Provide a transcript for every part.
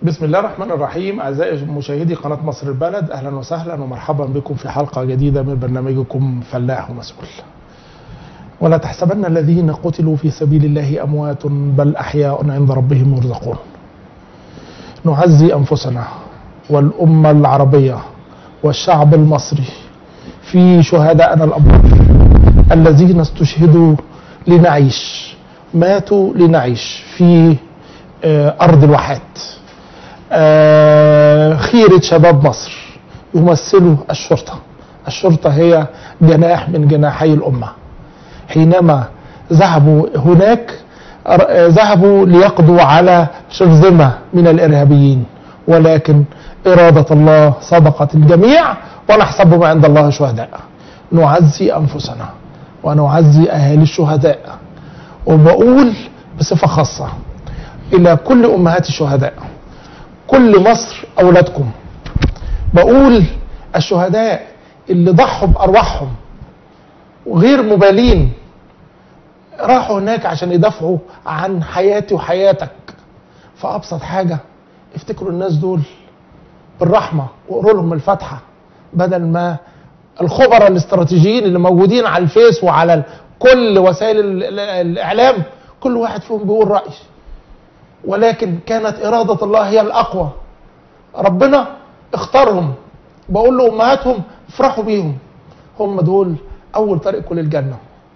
بسم الله الرحمن الرحيم. أعزائي مشاهدي قناة مصر البلد، أهلا وسهلا ومرحبا بكم في حلقة جديدة من برنامجكم فلاح ومسؤول. ولا تحسبن الذين قتلوا في سبيل الله أموات بل أحياء عند ربهم يرزقون. نعزي أنفسنا والأمة العربية والشعب المصري في شهدائنا الأبرار الذين استشهدوا لنعيش، ماتوا لنعيش في أرض الواحات. خيرة شباب مصر يمثلوا الشرطة. الشرطة هي جناح من جناحي الأمة. حينما ذهبوا هناك ذهبوا ليقضوا على شرذمة من الإرهابيين، ولكن إرادة الله سبقت الجميع ونحسبهم عند الله شهداء. نعزي أنفسنا ونعزي أهالي الشهداء، وبقول بصفة خاصة إلى كل أمهات الشهداء، كل مصر أولادكم. بقول الشهداء اللي ضحوا بأرواحهم وغير مبالين، راحوا هناك عشان يدافعوا عن حياتي وحياتك. فأبسط حاجة افتكروا الناس دول بالرحمة وقروا لهم الفاتحة، بدل ما الخبراء الاستراتيجيين اللي موجودين على الفيس وعلى كل وسائل الإعلام كل واحد فيهم بيقول رأي، ولكن كانت إرادة الله هي الأقوى. ربنا اختارهم. بقول لأمهاتهم افرحوا بيهم، هم دول أول طريقكم للجنة.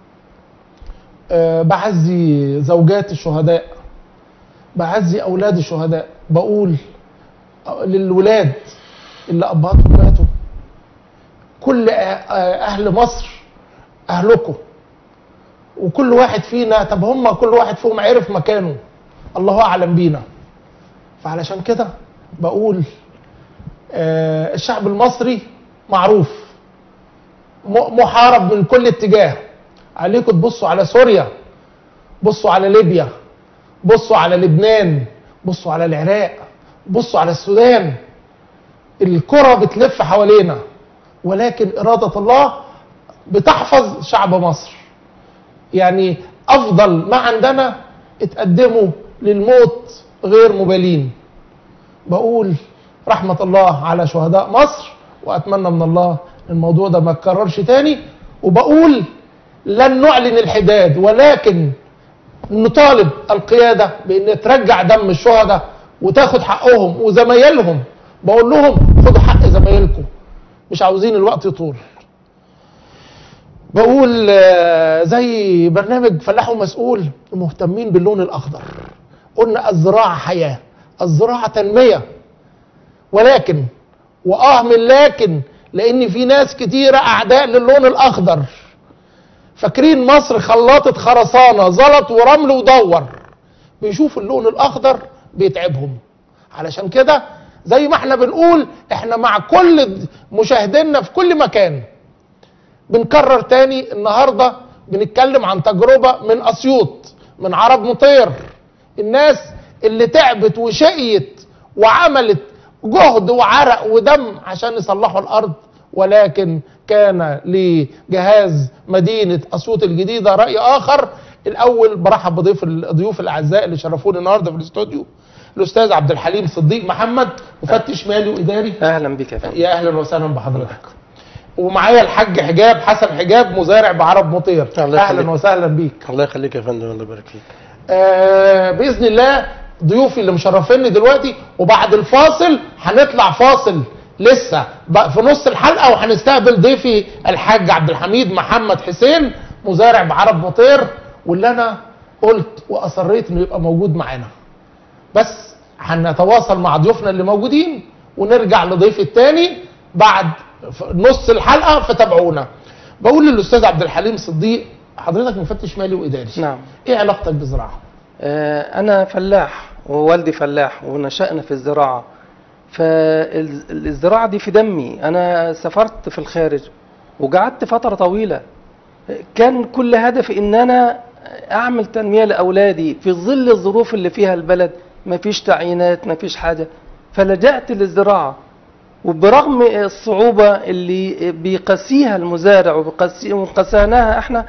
بعزي زوجات الشهداء، بعزي أولاد الشهداء. بقول للولاد اللي أبهاتهم ماتوا، كل أهل مصر أهلكم، وكل واحد فينا، طب هم كل واحد فيهم عرف مكانه، الله أعلم بينا. فعلشان كده بقول الشعب المصري معروف محارب من كل اتجاه. عليكم تبصوا على سوريا، بصوا على ليبيا، بصوا على لبنان، بصوا على العراق، بصوا على السودان. الكرة بتلف حوالينا، ولكن إرادة الله بتحفظ شعب مصر. يعني أفضل ما عندنا اتقدموا للموت غير مبالين. بقول رحمة الله على شهداء مصر، وأتمنى من الله الموضوع ده ما يتكررش تاني. وبقول لن نعلن الحداد، ولكن نطالب القيادة بأن ترجع دم الشهداء وتاخد حقهم وزمايلهم. بقول لهم خدوا حق زمايلكم، مش عاوزين الوقت يطول. بقول زي برنامج فلاح ومسؤول مهتمين باللون الأخضر. قلنا الزراعة حياة، الزراعة تنمية، ولكن من لكن لأن في ناس كتيرة أعداء للون الأخضر، فاكرين مصر خلاطة خرسانة، زلط ورمل ودور. بيشوفوا اللون الأخضر بيتعبهم. علشان كده زي ما احنا بنقول، احنا مع كل مشاهدينا في كل مكان. بنكرر تاني النهاردة بنتكلم عن تجربة من أسيوط، من عرب مطير، الناس اللي تعبت وشقيت وعملت جهد وعرق ودم عشان يصلحوا الأرض، ولكن كان لجهاز مدينة أسيوط الجديدة رأي آخر. الأول برحب بضيوف الأعزاء اللي شرفوني النهاردة في الاستوديو، الأستاذ عبد الحليم صديق محمد، مفتش مالي وإداري. أهلا بك يا فندم. يا أهلا وسهلا بحضرتك. ومعايا الحاج حجاب حسن حجاب، مزارع بعرب مطير. أهلا وسهلا بيك. الله يخليك يا فندم، الله يبارك فيك. بإذن الله ضيوفي اللي مشرفيني دلوقتي، وبعد الفاصل هنطلع فاصل لسه في نص الحلقة، وهنستقبل ضيفي الحاج عبد الحميد محمد حسين، مزارع بعرب مطير، واللي أنا قلت وأصريت إنه يبقى موجود معانا. بس هنتواصل مع ضيوفنا اللي موجودين ونرجع لضيف التاني بعد نص الحلقة، فتابعونا. بقول للأستاذ عبد الحليم صديق، حضرتك مفتش مالي وإداري. نعم. إيه علاقتك بالزراعة؟ أنا فلاح ووالدي فلاح ونشأنا في الزراعة، فالزراعة دي في دمي. أنا سافرت في الخارج وقعدت فترة طويلة، كان كل هدفي إن أنا أعمل تنمية لأولادي في ظل الظروف اللي فيها البلد، ما فيش تعيينات، ما فيش حاجة، فلجأت للزراعة. وبرغم الصعوبة اللي بيقاسيها المزارع وقساناها احنا،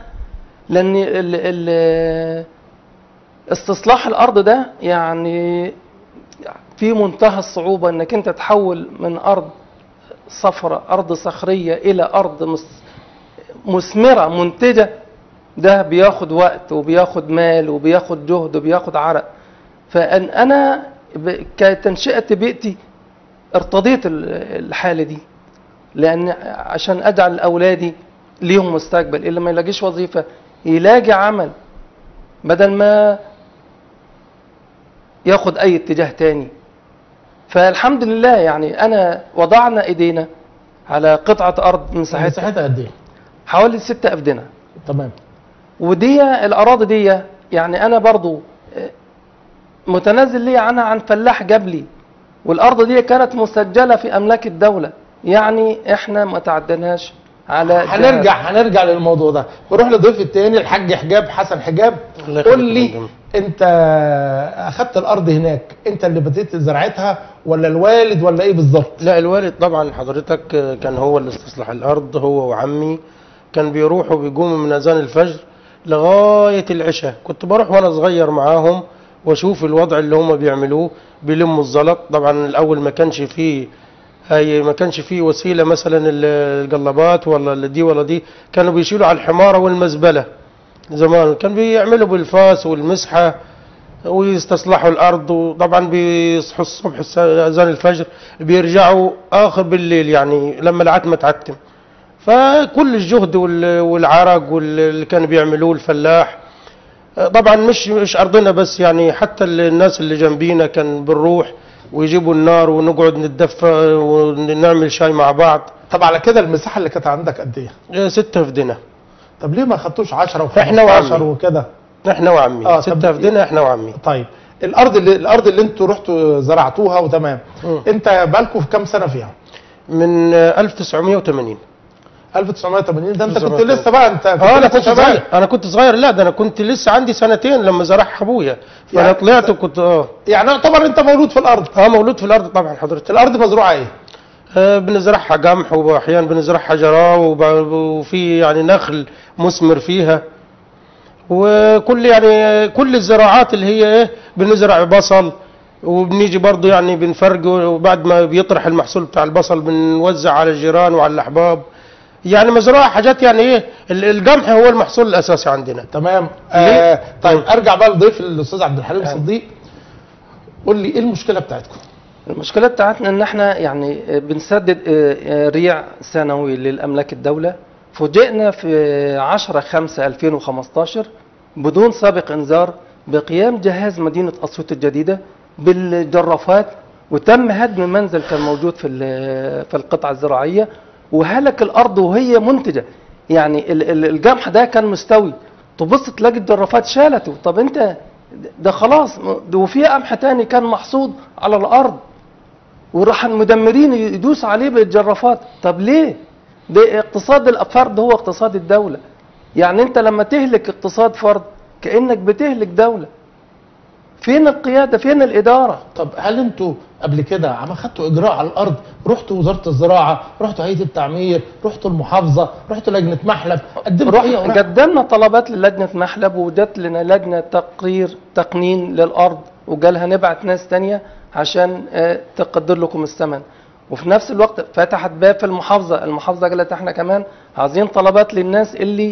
لأن استصلاح الأرض ده يعني في منتهى الصعوبة انك انت تحول من ارض صفراء، ارض صخرية، الى ارض مثمرة منتجة. ده بياخد وقت وبياخد مال وبياخد جهد وبياخد عرق. فانا كتنشئة بيئتي ارتضيت الحالة دي، لان عشان اجعل اولادي ليهم مستقبل، اللي ما يلاقيش وظيفة يلاقي عمل بدل ما ياخد اي اتجاه تاني. فالحمد لله يعني انا وضعنا ايدينا على قطعة ارض مساحتها قد ايه؟ حوالي 6 أفدنة. تمام. ودي الاراضي دي يعني انا برضو متنازل لي عنها عن فلاح جبلي، والارض دي كانت مسجلة في املاك الدولة، يعني احنا ما تعدناش على هنرجع للموضوع ده. بروح لضيف التاني الحاج حجاب، حسن حجاب. قول لي انت اخدت الارض هناك، انت اللي بديت زراعتها ولا الوالد ولا ايه بالظبط؟ لا الوالد طبعا حضرتك كان هو اللي استصلح الارض، هو وعمي. كان بيروحوا بيقوموا من اذان الفجر لغايه العشاء، كنت بروح وانا صغير معاهم واشوف الوضع اللي هم بيعملوه. بيلموا الزلط طبعا. الاول ما كانش فيه وسيله مثلا الجلبات ولا دي ولا دي، كانوا بيشيلوا على الحماره والمزبله. زمان كان بيعملوا بالفاس والمسحه ويستصلحوا الارض. وطبعا بيصحوا الصبح اذان الفجر، بيرجعوا اخر بالليل يعني لما العتمه تعتم. فكل الجهد والعرق واللي كانوا بيعملوه الفلاح، طبعا مش ارضنا بس، يعني حتى الناس اللي جنبينا كان بنروح ويجيبوا النار ونقعد نتدفى ونعمل شاي مع بعض. طب على كده المساحه اللي كانت عندك قد ايه؟ 6 أفدنة. طب ليه ما خدتوش 10 و15 وكده؟ احنا وعمي 6 أفدنة احنا وعمي. طيب الارض اللي انتوا رحتوا زرعتوها وتمام، انت بالكوا في كام سنه فيها؟ من 1980. 1980 ده انت كنت لسه بقى انت انا كنت صغير. لا ده انا كنت لسه عندي 2 سنين لما زرعها ابويا. فانا يعني طلعت وكنت يعني يعتبر انت مولود في الارض. مولود في الارض طبعا حضرتك. الارض مزروعه ايه؟ بنزرعها قمح، واحيانا بنزرعها جراه، وفي يعني نخل مثمر فيها. وكل يعني كل الزراعات اللي هي ايه، بنزرع بصل، وبنيجي برضه يعني بنفرجه، وبعد ما بيطرح المحصول بتاع البصل بنوزع على الجيران وعلى الاحباب. يعني مزروعه حاجات يعني ايه، القمح هو المحصول الاساسي عندنا. تمام. طيب ارجع بقى لضيف الاستاذ عبد الحليم صديق. قول لي ايه المشكله بتاعتكم؟ المشكلة بتاعتنا ان احنا يعني بنسدد ريع سنوي للاملاك الدولة. فوجئنا في 10/5/2015 بدون سابق انذار بقيام جهاز مدينة اسيوط الجديدة بالجرافات، وتم هدم منزل كان موجود في القطعة الزراعية، وهلك الارض وهي منتجة. يعني القمح ده كان مستوي، تبص تلاقي الجرافات شالته. طب انت ده خلاص، وفي قمح تاني كان محصود على الارض وراح المدمرين يدوس عليه بالجرافات. طب ليه؟ ده اقتصاد الفرد هو اقتصاد الدولة. يعني انت لما تهلك اقتصاد فرد كأنك بتهلك دولة. فين القيادة؟ فين الإدارة؟ طب هل انتوا قبل كده عم خدتوا اجراء على الارض؟ رحتوا وزارة الزراعة، رحتوا هيئة التعمير، رحتوا المحافظة، رحتوا لجنة محلب، قدمنا طلبات للجنة محلب، وجت لنا لجنة تقنين للأرض وقالها نبعت ناس تانية عشان تقدر لكم الثمن. وفي نفس الوقت فتحت باب في المحافظة قالت احنا كمان عايزين طلبات للناس اللي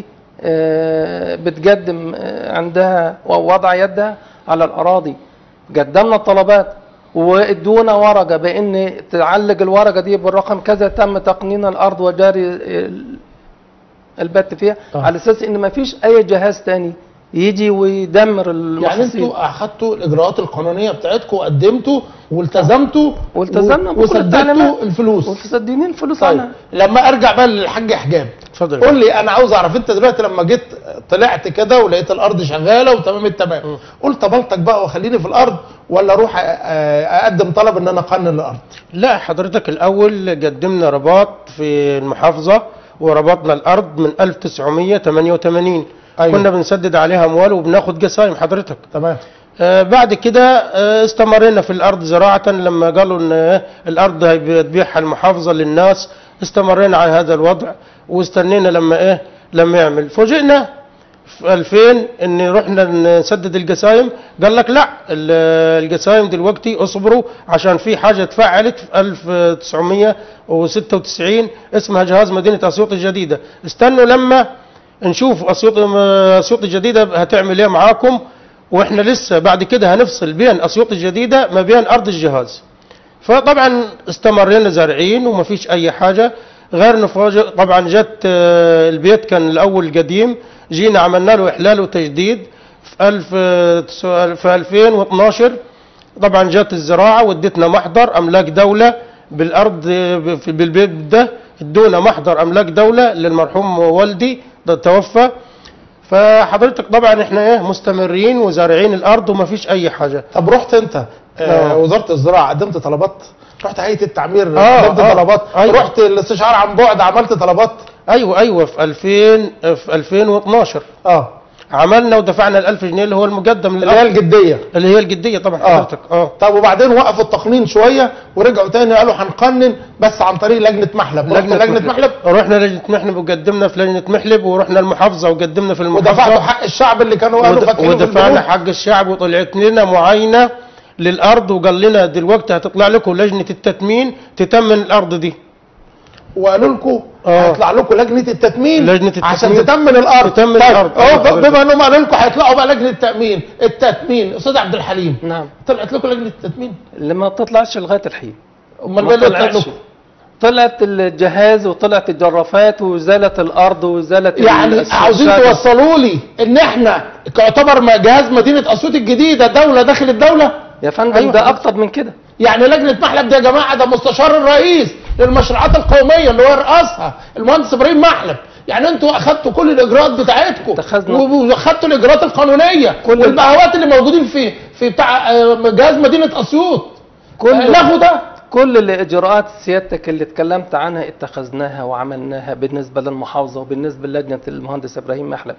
بتقدم عندها ووضع يدها على الأراضي. قدمنا طلبات وادونا ورقة بأن تعلق الورقة دي بالرقم كذا تم تقنين الأرض وجاري البت فيها، على أساس أن ما فيش أي جهاز تاني يجي ويدمر المحاصيل. يعني انتوا اخدتوا الاجراءات القانونيه بتاعتكم وقدمتوا والتزمتوا والتزمنا وسددتوا الفلوس ومسددين الفلوس طيب. عنها. لما ارجع بقى للحاج حجاب، اتفضل. قول لي انا عاوز اعرف، انت دلوقتي لما جيت طلعت كده ولقيت الارض شغاله وتمام التمام، قلت بلطك بقى وخليني في الارض ولا اروح اقدم طلب ان انا اقنن الارض؟ لا حضرتك الاول قدمنا رباط في المحافظه وربطنا الارض من 1988. أيوة. كنا بنسدد عليها اموال وبناخد قسايم حضرتك. تمام. بعد كده استمرينا في الارض زراعه. لما قالوا ان الارض هتبيعها المحافظه للناس، استمرينا على هذا الوضع واستنينا لما لما يعمل. فوجئنا في 2000 ان رحنا نسدد القسايم، قال لك لا القسايم دلوقتي اصبروا عشان في حاجه اتفعلت في 1996 اسمها جهاز مدينه اسيوط الجديده، استنوا لما نشوف اسيوط الجديده هتعمل ايه معاكم، واحنا لسه بعد كده هنفصل بين اسيوط الجديده ما بين ارض الجهاز. فطبعا استمرينا زارعين وما فيش اي حاجه غير نفاجئ. طبعا جت البيت كان الاول قديم، جينا عملنا له احلال وتجديد في 2012. طبعا جت الزراعه وادتنا محضر املاك دوله بالارض بالبيت ده، ادونا محضر املاك دوله للمرحوم والدي ده توفى. فحضرتك طبعا احنا مستمرين وزارعين الارض وما فيش اي حاجه. طب رحت انت وزاره الزراعه قدمت طلبات؟ رحت هيئه التعمير قدمت طلبات؟ أيوة. رحت الاستشعار عن بعد عملت طلبات؟ ايوه في 2012 عملنا ودفعنا ال1000 جنيه اللي هو المقدم اللي هي الجديه، اللي هي الجديه طبعا حضرتك. طب وبعدين وقفوا التقنين شويه ورجعوا تاني قالوا هنقنن بس عن طريق لجنه محلب. لجنه محلب رحنا لجنه محلب وقدمنا في لجنه محلب، ورحنا المحافظه وقدمنا في المحافظه ودفعتوا حق الشعب اللي كانوا قالوا فاتحين ودفعنا حق الشعب، وطلعت لنا معاينه للارض وقال لنا دلوقتي هتطلع لكم لجنه التتمين تتمن الارض دي، وقالوا لكم هيطلع لكم لجنه التتمين عشان تتمن الارض. تتمن الارض. بما انهم قالوا لكم هيطلعوا بقى لجنه التتمين استاذ عبد الحليم، نعم طلعت لكم لجنه التتمين؟ اللي ما بتطلعش لغايه الحين. امال بقى اللي لكم؟ طلعت الجهاز وطلعت الجرافات وزالة الارض وزالة يعني عاوزين توصلوا لي ان احنا كيعتبر جهاز مدينه اسيوط الجديده دوله داخل الدوله؟ يا فندم أيوة ده اكتر من كده. يعني لجنه محلب دي يا جماعه ده مستشار الرئيس للمشروعات القوميه اللي هو رئاسها المهندس ابراهيم محلب. يعني انتوا اخذتوا كل الاجراءات بتاعتكم واخذتوا الاجراءات القانونيه والبهوات اللي موجودين في بتاع جهاز مدينه اسيوط لغوا ده. كل الاجراءات سيادتك اللي اتكلمت عنها اتخذناها وعملناها بالنسبه للمحافظه وبالنسبه للجنه المهندس ابراهيم محلب،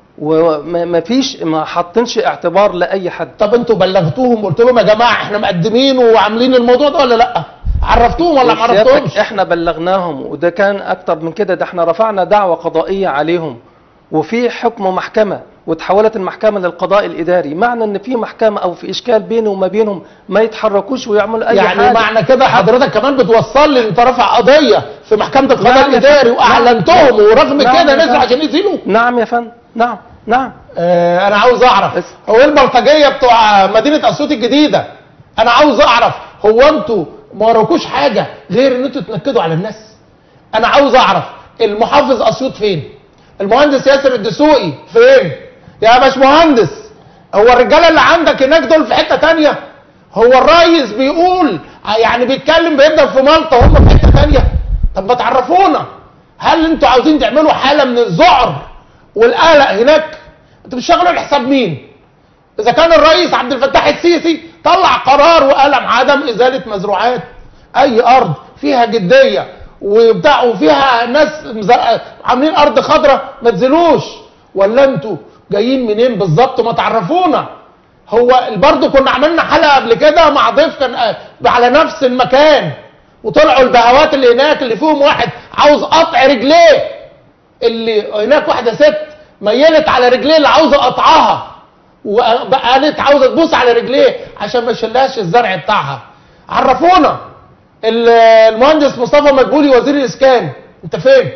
ما حاطينش اعتبار لاي حد. طب انتوا بلغتوهم قلت لهم يا جماعه احنا مقدمين وعاملين الموضوع ده ولا لا؟ عرفتوهم ولا ما عرفتهمش؟ احنا بلغناهم وده كان اكتر من كده، ده احنا رفعنا دعوه قضائيه عليهم وفي حكم محكمه وتحولت المحكمه للقضاء الاداري، معنى ان في محكمه او في اشكال بيني وما بينهم ما يتحركوش ويعملوا اي حاجه. يعني معنى كده حضرتك كمان بتوصل لي انت رافع قضيه في محكمه القضاء الاداري واعلنتهم ورغم كده نزلوا عشان يزيلوا؟ نعم يا فندم، نعم. انا عاوز اعرف هو ايه البلطجيه بتوع مدينه اسيوط الجديده؟ انا عاوز اعرف هو انتوا ما وراكوش حاجه غير ان انتوا تنكدوا على الناس؟ انا عاوز اعرف المحافظ اسيوط فين؟ المهندس ياسر الدسوقي فين؟ يا باشمهندس هو الرجاله اللي عندك هناك دول في حته ثانيه؟ هو الريس بيقول يعني بيتكلم بيبدا في مالطا وهم في حته ثانيه؟ طب ما تعرفونا، هل انتوا عاوزين تعملوا حاله من الذعر والقلق هناك؟ انتوا بتشتغلوا لحساب مين؟ اذا كان الرئيس عبد الفتاح السيسي طلع قرار وقال عدم ازاله مزروعات اي ارض فيها جديه وبتاع وفيها ناس عاملين ارض خضراء ما تزيلوش، ولا انتوا جايين منين بالظبط؟ ما تعرفونا. هو برضه كنا عملنا حلقه قبل كده مع ضيف كان على نفس المكان وطلعوا البهوات اللي هناك اللي فيهم واحد عاوز قطع رجليه، اللي هناك واحده ست ميلت على رجليه اللي عاوزه قطعها وقالت عاوزه تبوس على رجليه عشان ما يشيلهاش الزرع بتاعها. عرفونا. المهندس مصطفى مدبولي وزير الاسكان انت فين؟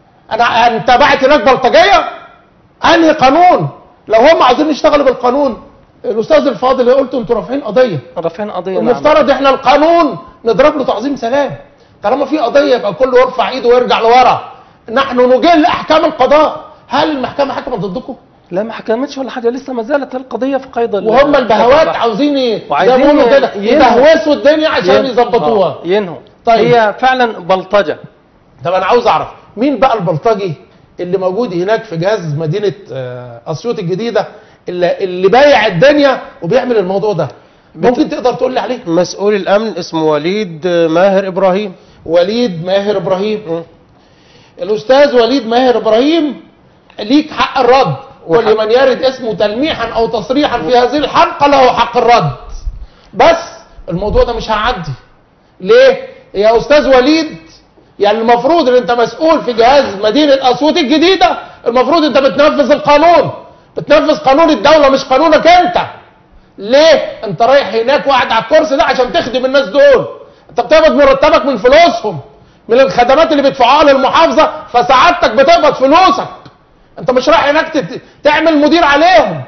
انت باعت هناك بلطجيه؟ انهي قانون؟ لو هم عايزين يشتغلوا بالقانون الاستاذ الفاضل قلت انتوا رافعين قضيه. المفترض احنا القانون نضرب له تعظيم سلام. طالما في قضيه يبقى كله يرفع ايده ويرجع لورا. نحن نجل احكام القضاء. هل المحكمه حكمت ضدكم؟ لا ما حكمتش ولا حاجه، لسه ما زالت القضيه في قيد وهم البهوات عاوزين يقولوا كده يدهوسوا الدنيا عشان يظبطوها ينهوا. طيب هي فعلا بلطجه. طب انا عاوز اعرف مين بقى البلطجي اللي موجود هناك في جهاز مدينه اسيوط الجديده اللي بايع الدنيا وبيعمل الموضوع ده؟ ممكن تقدر تقول لي عليه؟ مسؤول الامن اسمه وليد ماهر ابراهيم. وليد ماهر ابراهيم. الاستاذ وليد ماهر ابراهيم ليك حق الرد، ولمن يرد اسمه تلميحا او تصريحا في هذه الحلقه له حق الرد. بس الموضوع ده مش هيعدي. ليه؟ يا استاذ وليد يعني المفروض ان انت مسؤول في جهاز مدينه اسيوط الجديده، المفروض انت بتنفذ القانون، بتنفذ قانون الدوله مش قانونك انت. ليه؟ انت رايح هناك وقاعد على الكرسي ده عشان تخدم الناس دول، انت بتقبض مرتبك من فلوسهم، من الخدمات اللي بيدفعوها للمحافظه، فسعادتك بتقبض فلوسك، انت مش رايح هناك تعمل مدير عليهم.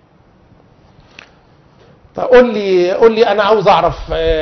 طب قول لي انا عاوز اعرف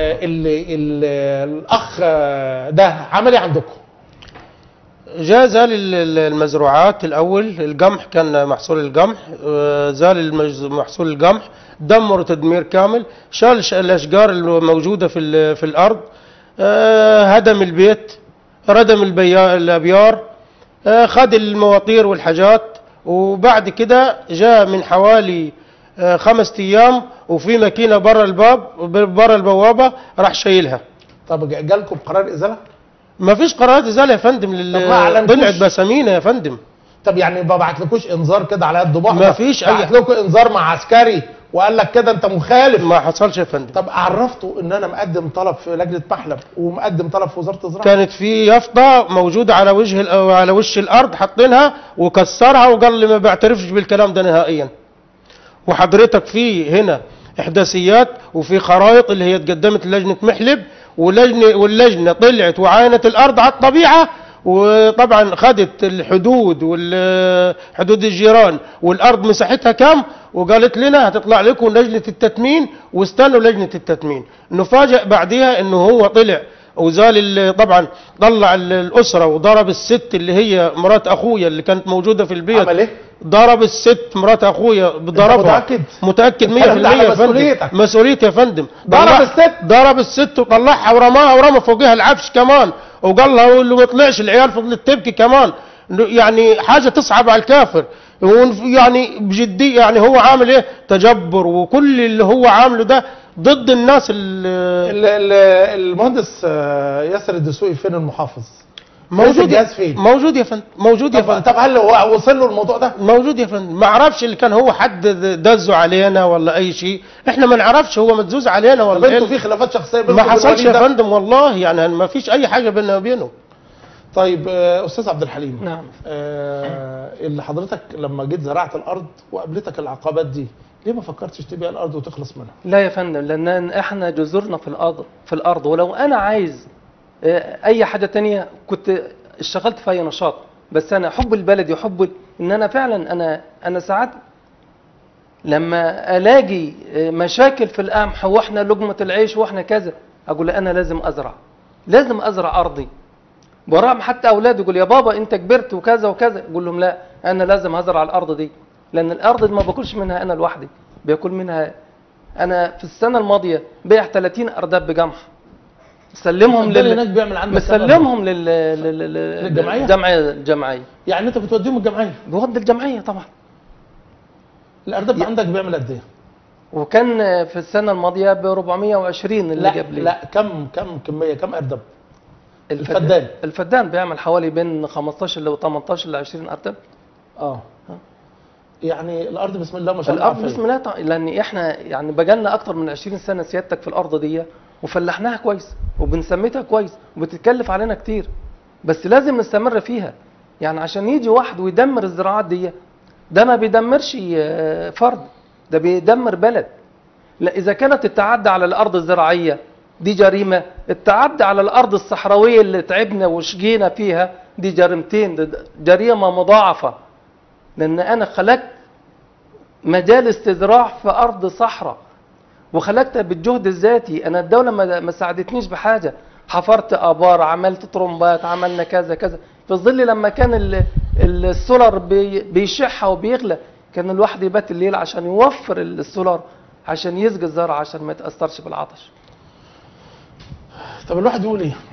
الاخ ده عمل ايه عندكم؟ جاء زال المزروعات الاول، القمح كان محصول القمح، زال محصول القمح، دمر تدمير كامل، شال الاشجار الموجوده في الارض، هدم البيت، ردم الابيار، خد المواطير والحاجات. وبعد كده جاء من حوالي 5 ايام وفي ماكينه بره البوابه راح شايلها. طب جالكم قرار ازاله؟ ما فيش قرارات ازاله يا فندم، طلعت بسامينه يا فندم. طب يعني ما بعتلكوش انذار كده على قد بحر؟ ما فيش بعت لكم انذار مع عسكري وقال لك كده انت مخالف؟ ما حصلش يا فندم. طب عرفتوا ان انا مقدم طلب في لجنه محلب ومقدم طلب في وزاره الزراعه؟ كانت في يافطه موجوده على وش الارض حاطينها وكسرها وقال لي ما بعترفش بالكلام ده نهائيا. وحضرتك في هنا احداثيات وفي خرائط اللي هي اتقدمت للجنه محلب، واللجنه طلعت وعاينت الارض على الطبيعه، وطبعا خدت الحدود والحدود الجيران والارض مساحتها كام، وقالت لنا هتطلع لكم لجنه التتمين واستنوا لجنه التتمين. نفاجئ بعديها انه هو طلع وزال طبعا طلع الاسره وضرب الست اللي هي مرات اخويا اللي كانت موجوده في البيت. عمل ايه؟ ضرب الست مرات اخويا بضربها. متاكد 100% يا فندم، مسؤوليتي يا فندم. ضرب الست وطلعها ورماها ورمى فوقها العفش كمان، وقال لها اللي ما يطلعش العيال فضلت تبكي كمان. يعني حاجه تصعب على الكافر يعني بجديه. يعني هو عامل ايه؟ تجبر، وكل اللي هو عامله ده ضد الناس. المهندس ياسر الدسوقي فين المحافظ؟ موجود. الجهاز فين؟ موجود يا فندم، موجود يا فندم. طب هل هو وصل له الموضوع ده؟ موجود يا فندم. ما اعرفش اللي كان هو حد دزه علينا ولا اي شيء، احنا ما نعرفش هو مدزوز علينا ولا طب انتوا في خلافات شخصيه بينكم؟ ما حصلش يا فندم والله، يعني ما فيش اي حاجه بيننا وبينه. طيب استاذ عبد الحليم. نعم. اللي حضرتك لما جيت زرعت الارض وقابلتك العقبات دي، ليه ما فكرتش تبيع الارض وتخلص منها؟ لا يا فندم، لان احنا جذورنا في الارض، ولو انا عايز اي حاجه تانية كنت اشتغلت في اي نشاط، بس انا حب البلد وحب ان انا فعلا انا ساعات لما الاقي مشاكل في القمح واحنا لقمه العيش واحنا كذا، اقول انا لازم ازرع ارضي. برغم حتى اولادي يقول يا بابا انت كبرت وكذا وكذا، اقول لهم لا، انا لازم هزرع الارض دي، لان الارض دي ما باكلش منها انا لوحدي، بياكل منها. انا في السنه الماضيه بيع 30 ارداب بقمح، مسلمهم للجمعيه. يعني انت بتوديهم الجمعيه؟ بودي الجمعيه طبعا. الارداب عندك بيعمل قد ايه؟ وكان في السنه الماضيه ب 420 اللي جاب لي. لا كم كميه، كم ارداب؟ الفدان بيعمل حوالي بين 15 ل 18 ل 20 ارداب. يعني الارض بسم الله ما شاء الله. الارض بسم الله، لان احنا يعني بقالنا اكتر من 20 سنه سيادتك في الارض دي، وفلحناها كويس وبنسميتها كويس وبتتكلف علينا كتير، بس لازم نستمر فيها. يعني عشان يجي واحد ويدمر الزراعات دي، ده ما بيدمرش فرد، ده بيدمر بلد. لا، اذا كانت التعدي على الارض الزراعيه دي جريمه، التعدي على الارض الصحراويه اللي تعبنا وشقينا فيها دي جريمتين، دي جريمه مضاعفه. لان انا خلقت مجال استزراع في ارض صحراء وخلقتها بالجهد الذاتي، انا الدوله ما ساعدتنيش بحاجه، حفرت ابار، عملت طرمبات، عملنا كذا كذا، في ظل لما كان السولار بيشح وبيغلى، كان الواحد يبات الليل عشان يوفر السولار عشان يسقي الزرع عشان ما يتاثرش بالعطش. طب الواحد يقول ايه؟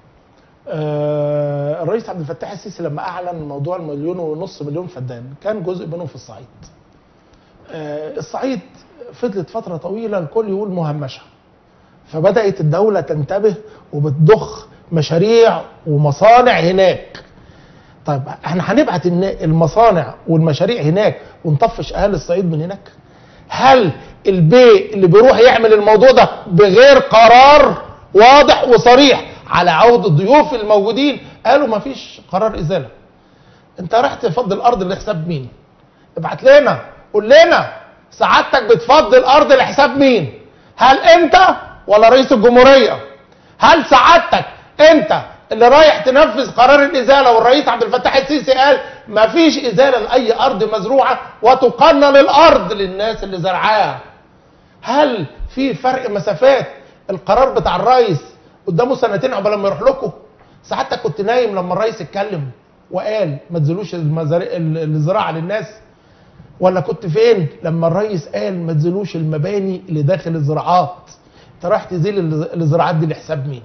الرئيس عبد الفتاح السيسي لما اعلن موضوع 1.5 مليون فدان، كان جزء منهم في الصعيد. الصعيد فضلت فتره طويله الكل يقول مهمشه، فبدات الدوله تنتبه وبتضخ مشاريع ومصانع هناك. طيب احنا هنبعت المصانع والمشاريع هناك ونطفش اهالي الصعيد من هناك؟ هل البي اللي بيروح يعمل الموضوع ده بغير قرار واضح وصريح على عودة الضيوف الموجودين قالوا ما فيش قرار ازاله؟ انت رايح تفضي الارض لحساب مين؟ ابعت لنا، قول لنا سعادتك بتفضي الارض لحساب مين؟ هل انت ولا رئيس الجمهوريه؟ هل سعادتك انت اللي رايح تنفذ قرار الازاله والرئيس عبد الفتاح السيسي قال مفيش ازاله لاي ارض مزروعه وتقنن الارض للناس اللي زرعاها؟ هل في فرق مسافات؟ القرار بتاع الرئيس قدامه سنتين عقبال ما يروح لكم. سعادتك كنت نايم لما الرئيس اتكلم وقال ما تزيلوش الزراعه للناس؟ ولا كنت فين لما الرئيس قال ما تزيلوش المباني اللي داخل الزراعات؟ انت رايح تزيل الزراعات دي لحساب مين؟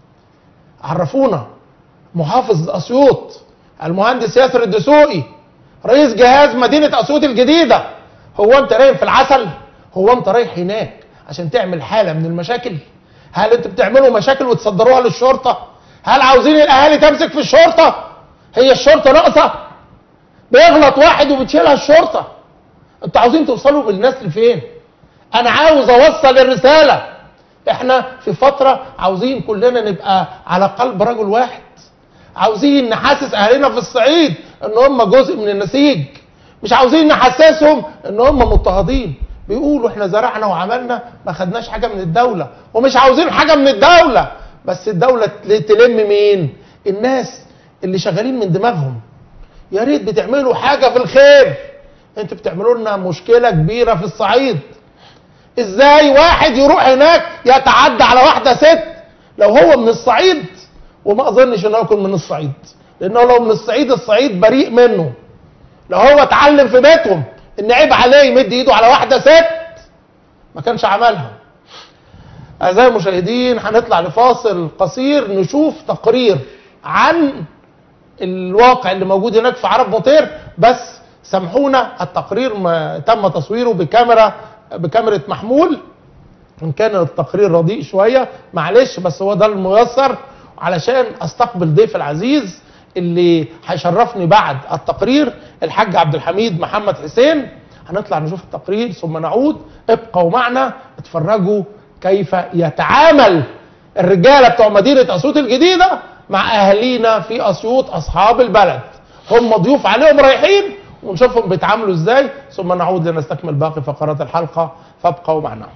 عرفونا. محافظ اسيوط المهندس ياسر الدسوقي رئيس جهاز مدينه اسيوط الجديده، هو انت نايم في العسل؟ هو انت رايح هناك عشان تعمل حاله من المشاكل؟ هل انتوا بتعملوا مشاكل وتصدروها للشرطه؟ هل عاوزين الاهالي تمسك في الشرطه؟ هي الشرطه ناقصه؟ بيغلط واحد وبتشيلها الشرطه. انتوا عاوزين توصلوا بالناس لفين؟ انا عاوز اوصل الرساله. احنا في فتره عاوزين كلنا نبقى على قلب رجل واحد. عاوزين نحسس اهالينا في الصعيد ان هم جزء من النسيج، مش عاوزين نحسسهم ان هم مضطهدين. بيقولوا احنا زرعنا وعملنا ما خدناش حاجه من الدوله، ومش عاوزين حاجه من الدوله، بس الدوله تلم مين؟ الناس اللي شغالين من دماغهم. يا ريت بتعملوا حاجه في الخير. انتوا بتعملوا لنا مشكله كبيره في الصعيد. ازاي واحد يروح هناك يتعدى على واحده ست لو هو من الصعيد؟ وما اظنش انه يكون من الصعيد، لانه لو من الصعيد الصعيد بريء منه. لو هو اتعلم في بيتهم ان عيب عليه يمد ايده على واحده ست ما كانش عملها. اعزائي المشاهدين هنطلع لفاصل قصير نشوف تقرير عن الواقع اللي موجود هناك في عرب مطير، بس سامحونا التقرير ما تم تصويره بكاميرا محمول، ان كان التقرير رديء شويه معلش، بس هو ده الميسر علشان استقبل ضيف العزيز اللي هيشرفني بعد التقرير، الحاج عبد الحميد محمد حسين. هنطلع نشوف التقرير ثم نعود. ابقوا معنا اتفرجوا كيف يتعامل الرجاله بتوع مدينه اسيوط الجديده مع اهالينا في اسيوط اصحاب البلد. هم ضيوف عليهم رايحين ونشوفهم بيتعاملوا ازاي، ثم نعود لنستكمل باقي فقرات الحلقه، فابقوا معنا.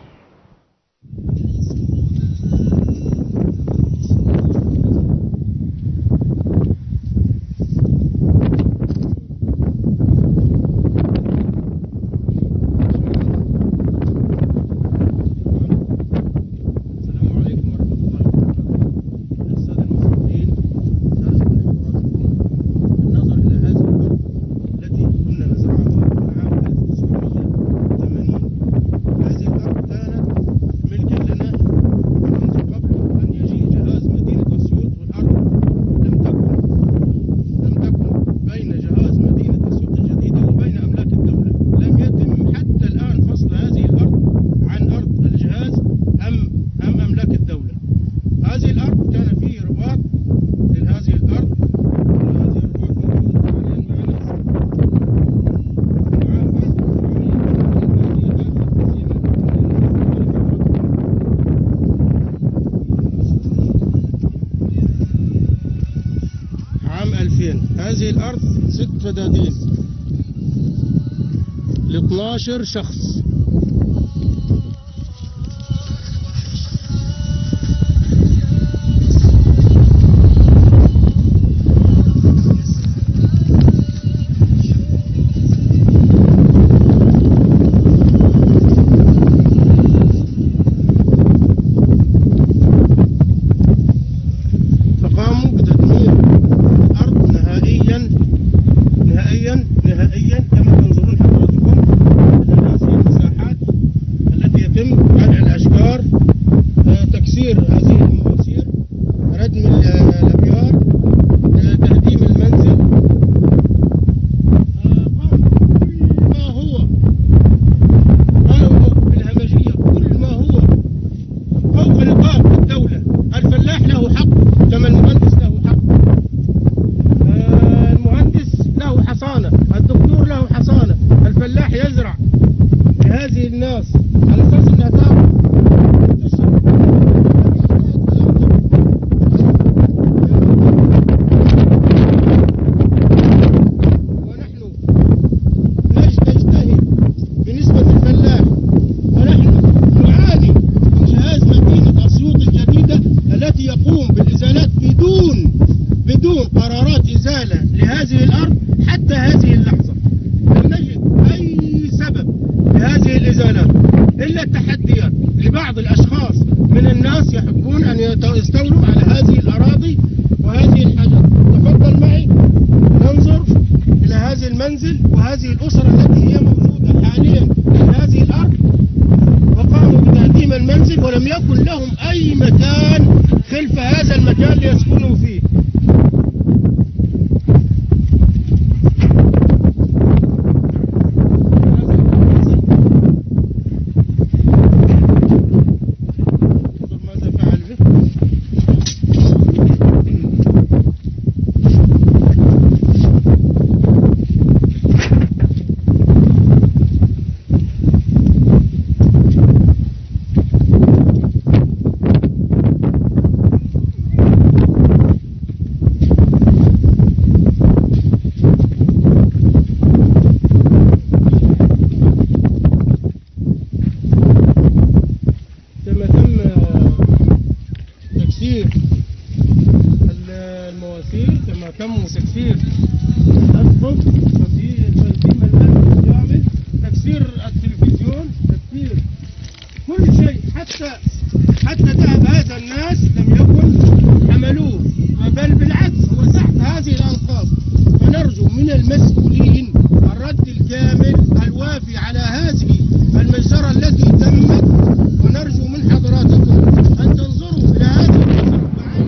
هذه الأرض 6 فدادين ل 12 شخص. نهائيا كما تنظرون حضراتكم. يستولوا على هذه الأراضي وهذه الحاجات. تفضل معي ننظر إلى هذا المنزل وهذه الأسرة التي هي موجودة حاليا في هذه الأرض، وقاموا بتهديم المنزل ولم يكن لهم أي مكان خلف هذا المكان ليسكنوا فيه. تم تكسير الأسقف، تنظيم المنزل الجامد، تكسير التلفزيون، تكسير كل شيء، حتى ذهب هذا الناس لم يكن عملوه، بل بالعكس هو تحت هذه الألقاب. فنرجو من المسؤولين الرد الكامل الوافي على هذه المجزرة التي تمت، ونرجو من حضراتكم أن تنظروا إلى هذه الأسر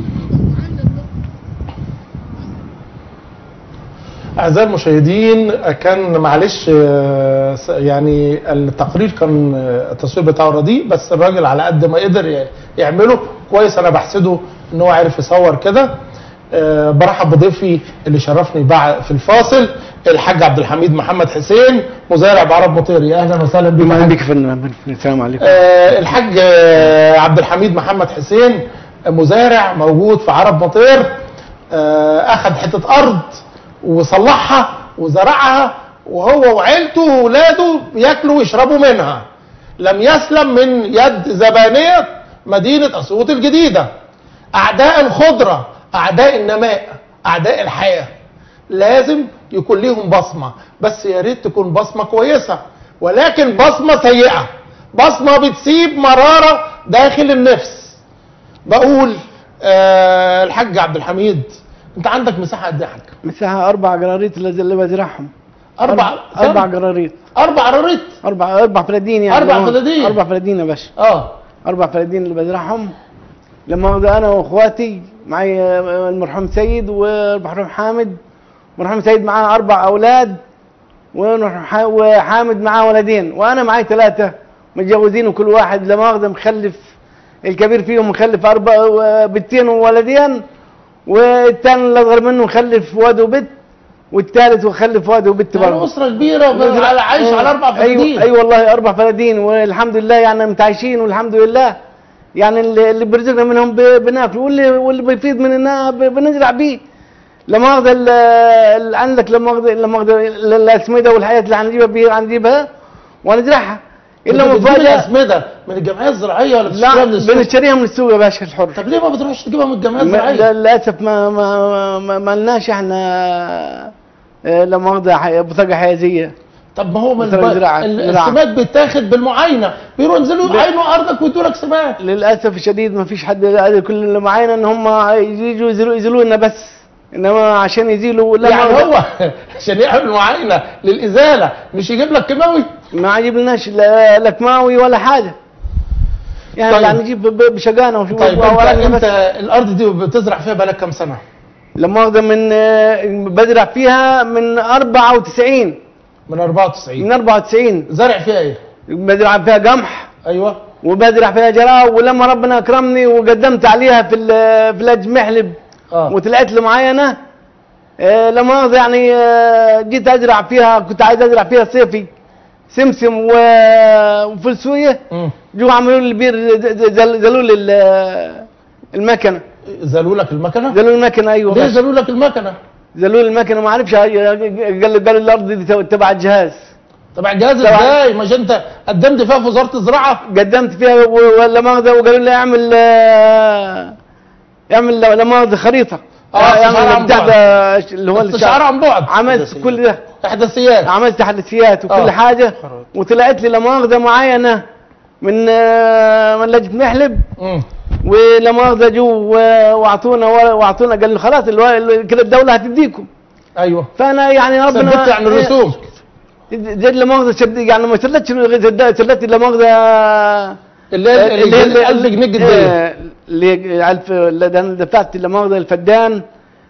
أعزائي المشاهدين، كان معلش يعني التقرير كان التصوير بتاعه رديء، بس الراجل على قد ما قدر يعمله كويس. أنا بحسده إن هو عارف يصور كده. برحب بضيفي اللي شرفني في الفاصل، الحاج عبد الحميد محمد حسين، مزارع بعرب مطيري. أهلا وسهلا بك. اهلا بك يا فندم. السلام عليكم. الحاج عبد الحميد محمد حسين مزارع موجود في عرب مطير، أخذ حتة أرض وصلحها وزرعها، وهو وعيلته وولاده ياكلوا ويشربوا منها. لم يسلم من يد زبانية مدينة أسيوط الجديدة. أعداء الخضرة، أعداء النماء، أعداء الحياة لازم يكون ليهم بصمة، بس يا ريت تكون بصمة كويسة، ولكن بصمة سيئة، بصمة بتسيب مرارة داخل النفس. بقول الحاج عبد الحميد، انت عندك مساحة قد ايه يا حاج؟ مساحة 4 قراريط اللي بزرعهم. 4 قراريط. 4 قراريط؟ 4 فلادين يعني. 4 فلادين؟ 4 فلادين يا باشا. 4 فلادين اللي بزرعهم. لما اخذ انا واخواتي، معي المرحوم سيد والمرحوم حامد. المرحوم سيد معاه 4 اولاد، وحامد معاه ولدين، وانا معي 3 متجوزين، وكل واحد لما اخذ مخلف. الكبير فيهم مخلف 4 بنتين وولدين، والثاني اللي اصغر منه مخلف واد وبنت، والثالث وخلف واد وبنت برضه. يعني اسره كبيره عايش على 4 فلادين. ايوه والله 4 فلادين، والحمد لله يعني متعايشين، والحمد لله يعني اللي بيرزقنا منهم بناكل، واللي بيفيد مننا بنزرع بيه. لما اخذ عندك، لما اخذ الاسمده والحاجات اللي هنجيبها ونزرعها. الا مفاجاه الاسمده من الجمعيه الزراعيه ولا بتشتريها من السوق؟ بنشتريها من السوق يا باشا الحر. طب ليه ما بتروحش تجيبها من الجمعيه الزراعيه؟ للاسف ما لناش احنا لما اخذ بطاقه حيازيه. طب ما هو السماد بيتاخد بالمعاينه، بيروحوا ينزلوا يعاينوا ارضك ويدوا لك سماد. للاسف الشديد ما فيش حد، كل اللي معانا ان هم يجوا يزيلوا لنا بس، انما عشان يزيلوا يعني هو عشان يعمل معاينه للازاله مش يجيب لك كيماوي؟ ما يجيبلناش لا كيماوي ولا حاجه يعني. طيب. يعني نجيب بشقانه وشو. طيب انت الارض دي بتزرع فيها بقالك كام سنه؟ لما اخذ بزرع فيها من 94. من 94؟ من 94. زرع فيها ايه؟ بزرع فيها قمح. ايوه. وبزرع فيها جراء، ولما ربنا اكرمني وقدمت عليها في لج محلب وطلعت لي معاينه، لما اخذ يعني جيت ازرع فيها، كنت عايز ازرع فيها صيفي سمسم وفلسويه. جو عملوا لي البير، زلوا لي المكنه. زلوا لك المكنه؟ زلوا المكنه ايوه. ليه زلوا لك المكنه؟ زلوا لي المكنه ما اعرفش، قال الارض دي تبع الجهاز. تبع الجهاز ازاي؟ مش انت قدمت فيها في وزاره الزراعه؟ قدمت فيها ولا مؤاخذه، وقالوا لي اعمل لا مؤاخذه خريطه. يعني بتاع اللي هو استشعار عن بعد. عملت كل ده، احداثيات. عملت احداثيات وكل حاجه، وطلعت لي لا مؤاخذه معاينه من لجنه محلب ولما مؤاخذه جو واعطونا قال له خلاص كده الدوله هتديكم. ايوه. فانا يعني ربنا سددت يعني الرسوم. زي لا مؤاخذه يعني ما سددت لا مؤاخذه اللي 1000 جنيه جديه اللي دفعت لا مؤاخذه الفدان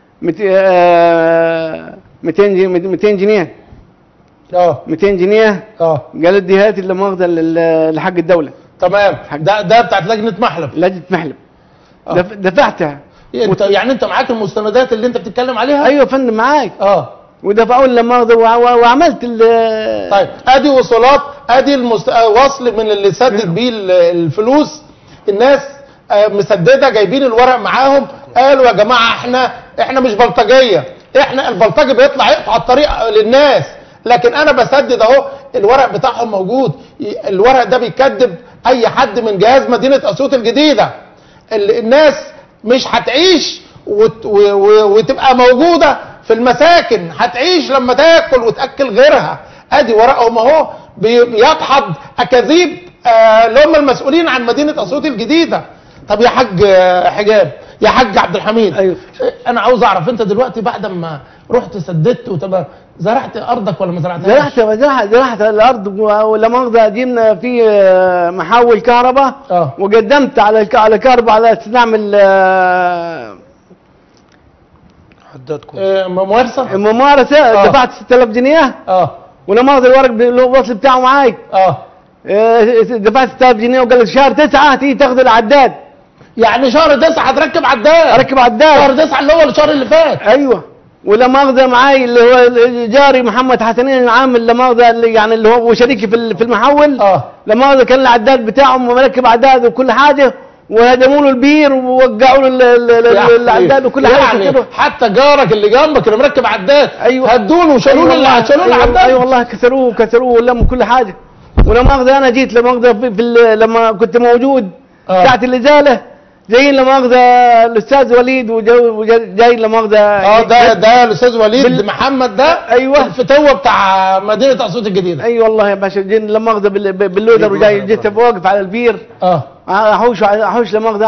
200 جنيه 200 جنيه قال ادي هاتي لا مؤاخذه لحق الدوله. تمام. ده بتاعت لجنه محلب. لجنه محلب. دفعتها. يعني انت معاك المستندات اللي انت بتتكلم عليها؟ ايوه يا فندم معاك. ودفعوا لي لا مؤاخذه وعملت طيب ادي وصولات، ادي وصل من اللي سدد بيه الفلوس، الناس مسدده جايبين الورق معاهم، قالوا يا جماعه احنا مش بلطجيه، احنا البلطجي بيطلع يقطع الطريق للناس، لكن انا بسدد اهو، الورق بتاعهم موجود، الورق ده بيكذب اي حد من جهاز مدينه اسيوط الجديده. الناس مش هتعيش وتبقى موجوده في المساكن، هتعيش لما تاكل وتاكل غيرها. ادي ورقهم اهو بيدحض اكاذيب اللي هم المسؤولين عن مدينه اسيوط الجديده. طب يا حاج حجاب، يا حاج عبد الحميد، أيوه. انا عاوز اعرف انت دلوقتي بعد ما رحت سددت وتبقى زرعت ارضك ولا ما زرعتهاش؟ زرعت الارض، ولا مؤاخذه جبنا في محول كهرباء وقدمت على كهرباء على نعمل حددكم ممارسه. دفعت 6000 جنيه ولا مؤاخذه الورق الوصل بتاعه معاي. دفعت 6000 جنيه وقال لك شهر 9 تيجي تاخذ العداد. يعني شهر 9 هتركب عداد؟ اركب عداد شهر 9 اللي هو الشهر اللي فات. ايوه. ولا مؤاخذه معاي اللي هو جاري محمد حسنين عامل لا مؤاخذه يعني اللي هو شريكي في المحول. لا مؤاخذه كان العداد بتاعه مركب عداد وكل حاجه، وهدموا له البير ووقعوا له العداد وكل حاجه. يعني حتى جارك اللي جنبك اللي مركب عداد هدوا له وشالوا له العداد. ايوه والله كسروه ولموا كل حاجه. ولا مؤاخذه انا جيت لا مؤاخذه لما كنت موجود ساعه الازاله، جايين لا مؤاخذه الاستاذ وليد وجاي لا مؤاخذه ده الاستاذ وليد محمد ده. ايوه. الفتوه بتاع مدينه اسيوط الجديده. ايوه والله يا باشا، جايين لا مؤاخذه باللودر وجاي جيت واقف على البير. احوش لا مؤاخذه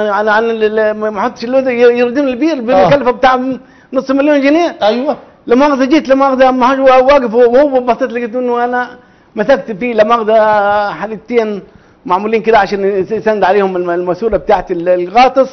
عن ما احطش اللودر يردم البير بالكلفه بتاع نص مليون جنيه. ايوه. لا مؤاخذه جيت لا مؤاخذه واقف وهو بصيت لقيت انه انا مسكت فيه لا مؤاخذه حديدتين معمولين كده عشان يسند عليهم الماسوره بتاعت الغاطس.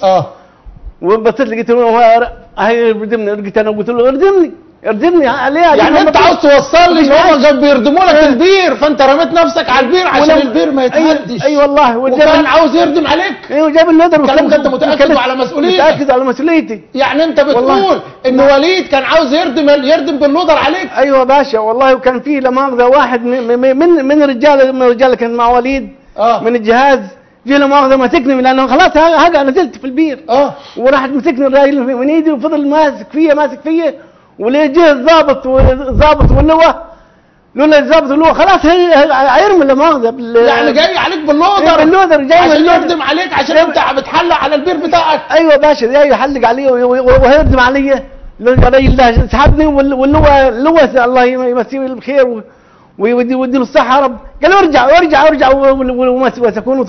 وبصيت لقيت انه هي بيردمني. لقيت انا قلت له اردمني عليه. يعني انت عاوز توصل لي ان هم بيردموا لك البير، فانت رميت نفسك على البير عشان البير ما يتهدش. اي والله. وكان عاوز يردم عليك. ايوه جاب اللودر. الكلام ده انت متاكد وعلى مسؤوليتك؟ متاكد على مسؤوليتي. يعني انت بتقول ان وليد كان عاوز يردم باللودر عليك؟ ايوه يا باشا والله. وكان في لا مؤاخذه واحد من الرجاله كان مع وليد من الجهاز، جه لا مؤاخذه مسكني لانه خلاص هقع نزلت في البير. وراح مسكني الراجل من ايدي وفضل ماسك فيا وليه جه الضابط واللواء. لولا الضابط واللواء خلاص هيرمي لا مؤاخذه يعني جاي عليك باللودر جاي عشان يردم عليك، عشان انت بتحلق على البير بتاعك. ايوه يا باشا، جاي يحلق عليه وهيردم عليا. الراجل ده سحبني واللواء الله يمسيه بالخير ويودي له الصحه يا رب. قال ارجع ومسكوني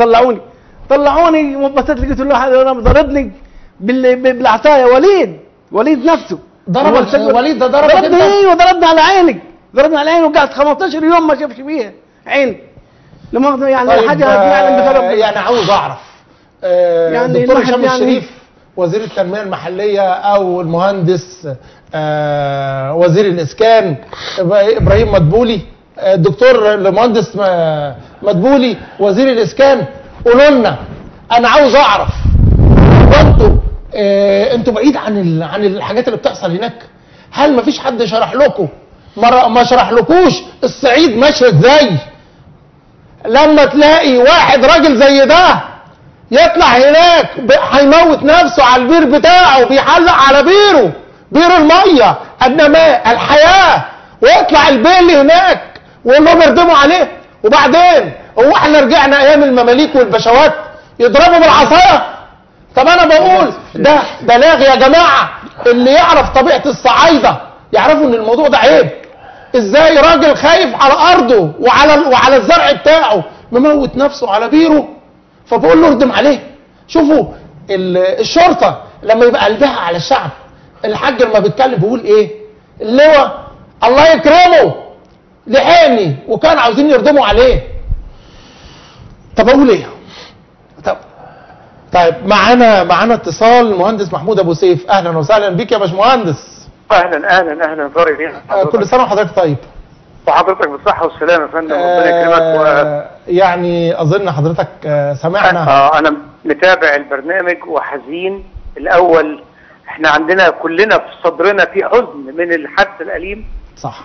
وطلعوني وبصيت لقيت له ضربني بالعصايه. وليد نفسه وليد ده ضربك انت؟ ايوه ضربني على عيني وقعدت 15 يوم ما شافش فيها عيني. لما يعني طيب حاجه يعني عاوز اعرف يعني الدكتور هشام الشريف وزير التنميه المحليه او المهندس وزير الاسكان ابراهيم مدبولي، الدكتور المهندس مدبولي وزير الاسكان، قولوا لنا، انا عاوز اعرف انتوا بعيد عن الحاجات اللي بتحصل هناك؟ هل مفيش حد شرح لكم؟ ما شرحلكوش الصعيد ماشي ازاي؟ لما تلاقي واحد راجل زي ده يطلع هناك هيموت نفسه على البير بتاعه، بيحلق على بير الميه النماء الحياه، ويطلع البيل هناك ويقول لهم يردموا عليه. وبعدين هو احنا رجعنا ايام المماليك والبشوات يضربوا بالعصايه؟ طب انا بقول ده لاغي يا جماعه. اللي يعرف طبيعه الصعايده يعرفوا ان الموضوع ده عيب. ازاي راجل خايف على ارضه وعلى الزرع بتاعه مموت نفسه على بيره، فبقول له اردم عليه؟ شوفوا الشرطه لما يبقى قلبها على الشعب. الحاج لما بيتكلم بيقول ايه؟ اللواء الله يكرمه لحقني وكان عاوزين يردموا عليه. طب اقول ايه؟ طيب معانا اتصال المهندس محمود ابو سيف. اهلا وسهلا بيك يا باشمهندس. اهلا طارق. كل سنه وحضرتك طيب. وحضرتك بالصحه والسلامه يا فندم. ربنا يكرمك. يعني اظن حضرتك سمعنا. انا متابع البرنامج وحزين. الاول احنا عندنا كلنا في صدرنا في حزن من الحادث الاليم. صح.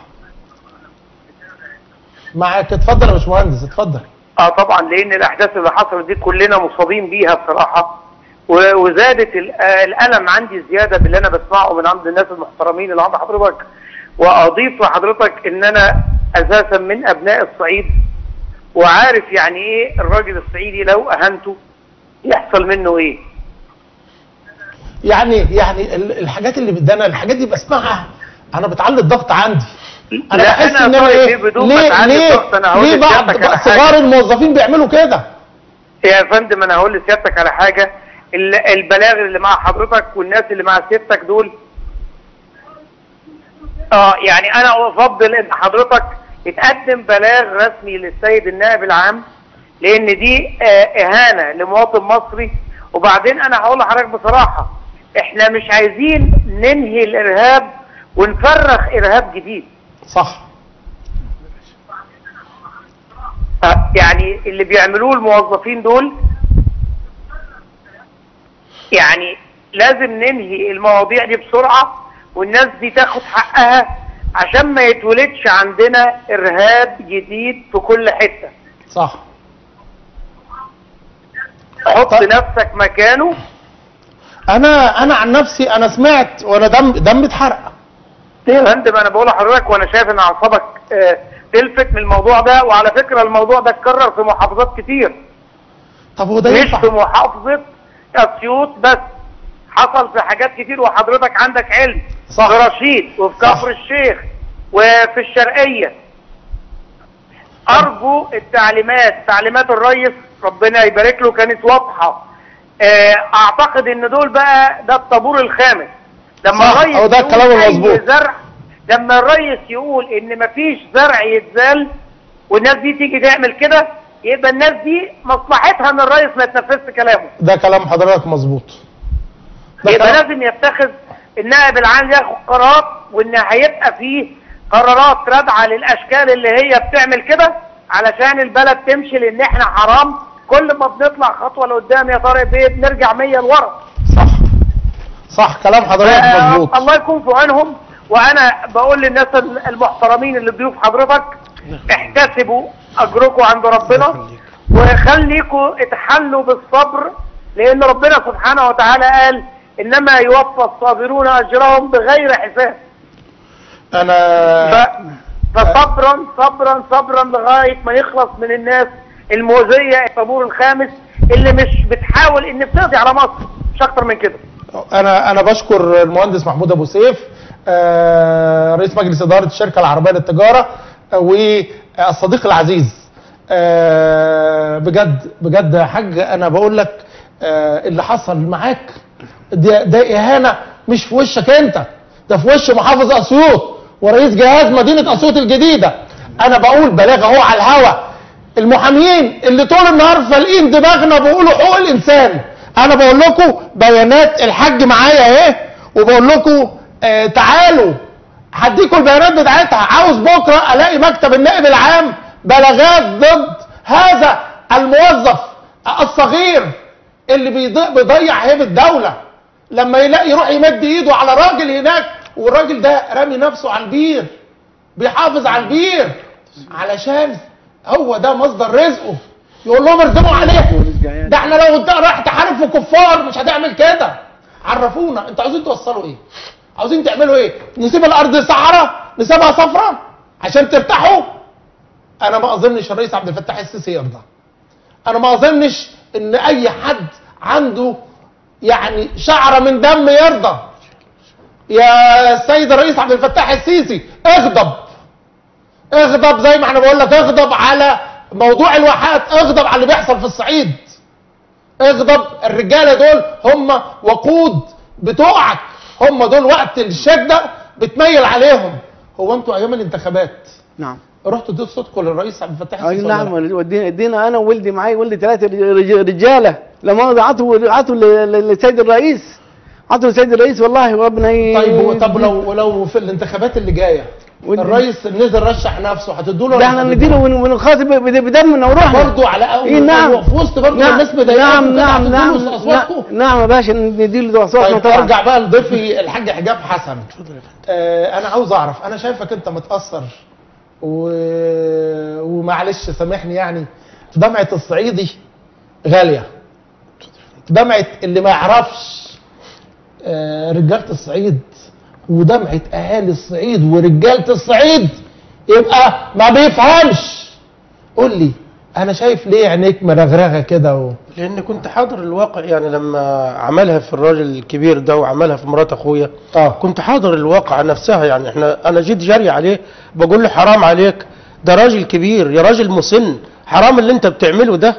معاك، اتفضل يا باشمهندس اتفضل. طبعا لان الاحداث اللي حصلت دي كلنا مصابين بيها بصراحه، وزادت الالم عندي زياده باللي انا بسمعه من عند الناس المحترمين اللي عند حضرتك. واضيف لحضرتك ان انا اساسا من ابناء الصعيد، وعارف يعني ايه الراجل الصعيدي لو اهنته يحصل منه ايه. يعني الحاجات اللي بدنا الحاجات دي بسمعها انا بتعلي الضغط عندي. انا بحس ان انا ايه ليه بعض صغار الموظفين بيعملوا كده. يا فندم انا هقول لسيادتك على حاجه. البلاغ اللي مع حضرتك والناس اللي مع سيادتك دول، يعني انا افضل ان حضرتك يتقدم بلاغ رسمي للسيد النائب العام، لان دي اهانه لمواطن مصري. وبعدين انا هقول لحضرتك بصراحه، احنا مش عايزين ننهي الارهاب ونفرخ ارهاب جديد. صح. يعني اللي بيعملوه الموظفين دول، يعني لازم ننهي المواضيع دي بسرعه والناس دي تاخد حقها عشان ما يتولدش عندنا ارهاب جديد في كل حته. صح. حط نفسك مكانه. انا عن نفسي انا سمعت وانا دمي اتحرق. يا فندم انا بقول لحضرتك وانا شايف ان اعصابك تلفت من الموضوع ده. وعلى فكره الموضوع ده اتكرر في محافظات كتير. طب هو ده مش في محافظه اسيوط بس، حصل في حاجات كتير وحضرتك عندك علم. صح. في رشيد وفي كفر الشيخ وفي الشرقيه. ارجو تعليمات الرئيس ربنا يبارك له كانت واضحه. اعتقد ان دول بقى ده الطابور الخامس. لما الرئيس ده الكلام المظبوط. لما الرئيس يقول ان مفيش زرع يتزال والناس دي تيجي تعمل كده، يبقى الناس دي مصلحتها ان الرئيس ما يتنفذش كلامه. ده كلام حضرتك مظبوط. يبقى لازم يتخذ النائب العام ياخد قرارات، وان هيبقى فيه قرارات رادعه للاشكال اللي هي بتعمل كده علشان البلد تمشي. لان احنا حرام كل ما بنطلع خطوه لقدام يا طارق بيه بنرجع 100 لورا. صح كلام حضرتك مظبوط. الله يكون في عونهم. وانا بقول للناس المحترمين اللي ضيوف حضرتك، احتسبوا اجركم عند ربنا وخليكم اتحلوا بالصبر، لان ربنا سبحانه وتعالى قال انما يوفى الصابرون اجرهم بغير حساب. فصبرا صبرا صبرا لغايه ما يخلص من الناس المؤذيه الطابور الخامس اللي مش بتحاول ان بتقضي على مصر، مش اكتر من كده. انا بشكر المهندس محمود ابو سيف رئيس مجلس اداره الشركه العربيه للتجاره والصديق العزيز. بجد يا حاج انا بقول لك اللي حصل معاك ده اهانه مش في وشك انت، ده في وش محافظ اسيوط ورئيس جهاز مدينه اسيوط الجديده. انا بقول بلاغ اهو على الهوا. المحاميين اللي طول النهار فالقين دماغنا بيقولوا حقوق الانسان، انا بقول لكم بيانات الحاج معايا اهي، وبقول لكم تعالوا هديكم البيانات بتاعتها. عاوز بكره الاقي مكتب النائب العام بلاغات ضد هذا الموظف الصغير اللي بيضيع هيبه الدوله، لما يلاقي يروح يمد ايده على راجل هناك والراجل ده رامي نفسه على البير، بيحافظ على البير علشان هو ده مصدر رزقه، يقول لهم ارجموا عليه. ده احنا لو رايح تحارب في كفار مش هتعمل كده. عرفونا انتوا عاوزين توصلوا ايه؟ عاوزين تعملوا ايه؟ نسيب الارض صحراء؟ نسيبها صفراء عشان ترتاحوا؟ انا ما اظنش الرئيس عبد الفتاح السيسي يرضى. انا ما اظنش ان اي حد عنده يعني شعره من دم يرضى. يا السيد الرئيس عبد الفتاح السيسي اغضب زي ما احنا بقول لك، اغضب على موضوع الواحات، اغضب على اللي بيحصل في الصعيد. اغضب. الرجاله دول هم وقود بتوعك، هم دول وقت الشده بتميل عليهم. هو انتوا ايام الانتخابات نعم رحتوا اديتوا صوتكم للرئيس عبد الفتاح اي السيسي؟ نعم، ادينا انا وولدي معايا، ولدي 3 رجاله لما عطوا للسيد الرئيس، عطوا للسيد الرئيس والله. وربنا طيب طب لو في الانتخابات اللي جايه الرئيس نزل رشح نفسه هتدوا له؟ ده احنا نديله ونخاطب بدمنا وروحنا برضه على اول نعم في وسط برضه الناس مضايقاهم. نعم يا باشا نديله اصواتنا. طيب ارجع بقى لضيفي الحاج حجاب حسن. انا عاوز اعرف، انا شايفك انت متاثر ومعلش سامحني يعني، دمعه الصعيدي غاليه، دمعه اللي ما يعرفش رجاله الصعيد ودمعه اهالي الصعيد ورجاله الصعيد يبقى ما بيفهمش. قول لي انا شايف ليه عينيك مرغرغه كده لان كنت حاضر الواقع، يعني لما عملها في الراجل الكبير ده وعملها في مرات اخويا كنت حاضر الواقع نفسها. يعني انا جيت جري عليه بقول له حرام عليك، ده راجل كبير يا راجل مسن، حرام اللي انت بتعمله ده.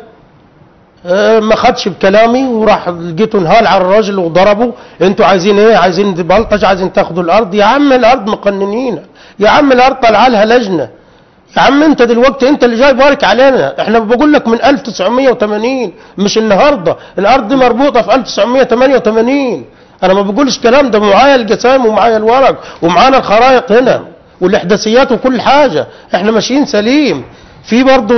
ما خدش بكلامي وراح لقيته انهال على الراجل وضربه. انتوا عايزين ايه؟ عايزين بلطج، عايزين تاخدوا الارض. يا عم الارض مقننين، يا عم الارض طلع لها لجنه، يا عم انت دلوقتي انت اللي جاي بارك علينا. احنا بقول لك من 1980 مش النهارده، الارض دي مربوطه في 1988. انا ما بقولش كلام ده، معايا الجسام ومعايا الورق ومعانا الخرائط هنا والاحداثيات وكل حاجه، احنا ماشيين سليم. في برضه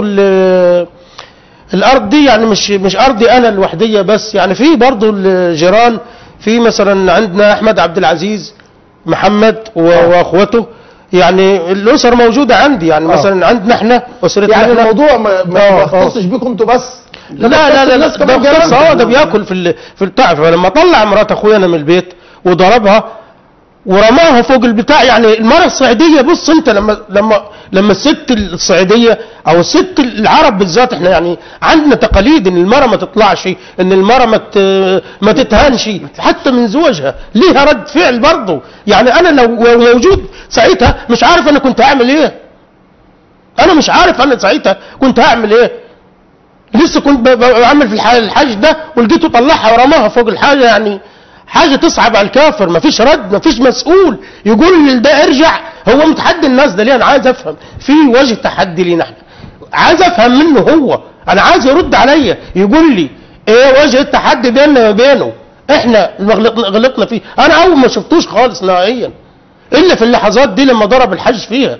الارض دي يعني مش ارضي انا الوحديه بس، يعني في برضه الجيران. في مثلا عندنا احمد عبد العزيز محمد واخوته، يعني الاسر موجوده عندي. يعني مثلا عندنا احنا اسرتنا، يعني الموضوع ما يختصش بيكم انتوا بس. لا ده بياكل في البتاع. فلما طلع مرات اخويا انا من البيت وضربها ورماها فوق البتاع. يعني المرأة الصعيدية، بص انت لما الست الصعيدية او الست العرب بالذات، احنا يعني عندنا تقاليد ان المرأة ما تطلعش، ان المرأة ما تتهانش حتى من زوجها، ليها رد فعل برضه. يعني انا لو موجود ساعتها مش عارف انا كنت هعمل ايه. انا مش عارف انا ساعتها كنت هعمل ايه. لسه كنت بعمل في الحاج ده ولقيته طلعها ورماها فوق الحاجة. يعني حاجة تصعب على الكافر. مفيش رد، مفيش مسؤول يقول لده ارجع. هو متحدي الناس ده ليه؟ انا عايز افهم. في وجه تحدي لينا احنا، عايز افهم منه هو. انا عايز يرد عليا يقول لي ايه وجه التحدي بيننا وبينه. احنا غلطنا فيه. انا اول ما شفتوش خالص نهائيا الا في اللحظات دي لما ضرب الحج فيها.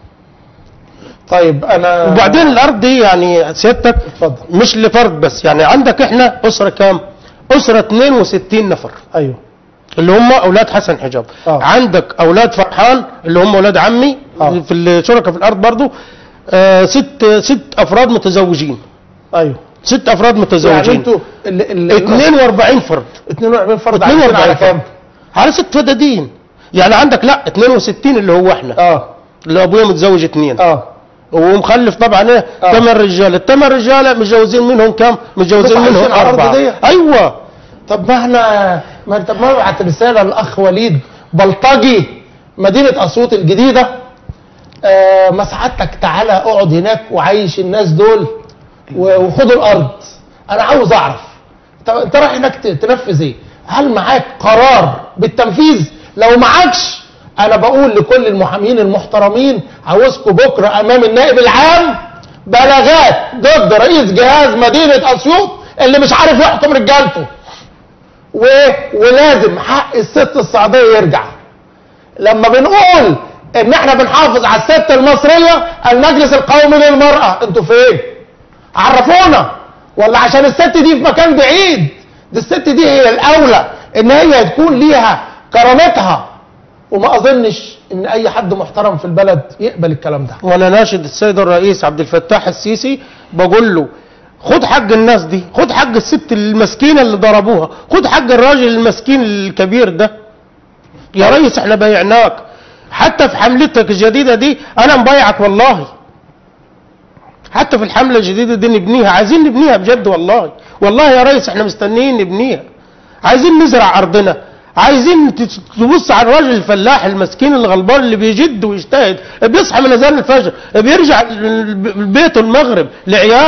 طيب انا وبعدين الارض دي يعني سيادتك مش لفرد بس. يعني عندك احنا اسره كام؟ اسره 62 نفر. ايوه اللي هم اولاد حسن حجاب. عندك اولاد فرحان اللي هم اولاد عمي في الشركه في الارض برضو. ست افراد متزوجين. ايوه 6 افراد متزوجين. يعني انتوا 42 فرد. 42 فرد على كام؟ على 6 فدادين. يعني عندك لا 62 اللي هو احنا. اللي ابويا متزوج 2. ومخلف طبعا ايه 8 رجاله. ال8 رجاله متجوزين منهم كام؟ متجوزين منهم 4. ايوه. طب ما احنا طب ما ابعت رساله للاخ وليد بلطجي مدينه اسيوط الجديده. ما سعادتك تعالى اقعد هناك وعيش الناس دول وخد الارض. انا عاوز اعرف انت رايح هناك تنفذ ايه؟ هل معاك قرار بالتنفيذ؟ لو معاكش انا بقول لكل المحامين المحترمين عاوزكم بكره امام النائب العام بلاغات ضد رئيس جهاز مدينه اسيوط اللي مش عارف يحكم رجالته. ولازم حق الست الصعيديه يرجع. لما بنقول ان احنا بنحافظ على الست المصريه، المجلس القومي للمراه انتوا فين؟ عرفونا. ولا عشان الست دي في مكان بعيد؟ دي الست دي هي الاولى ان هي تكون ليها كرامتها. وما اظنش ان اي حد محترم في البلد يقبل الكلام ده. وانا ناشد السيد الرئيس عبد الفتاح السيسي بقول له خد حق الناس دي، خد حق الست المسكينه اللي ضربوها، خد حق الراجل المسكين الكبير ده. يا ريس احنا بايعناك حتى في حملتك الجديده دي، انا مبايعك والله. حتى في الحمله الجديده دي نبنيها، عايزين نبنيها بجد والله. والله يا ريس احنا مستنيين نبنيها. عايزين نزرع ارضنا، عايزين تبص على الراجل الفلاح المسكين الغلبان اللي بيجد ويجتهد، بيصحى من اذان الفجر بيرجع بيته المغرب لعياله.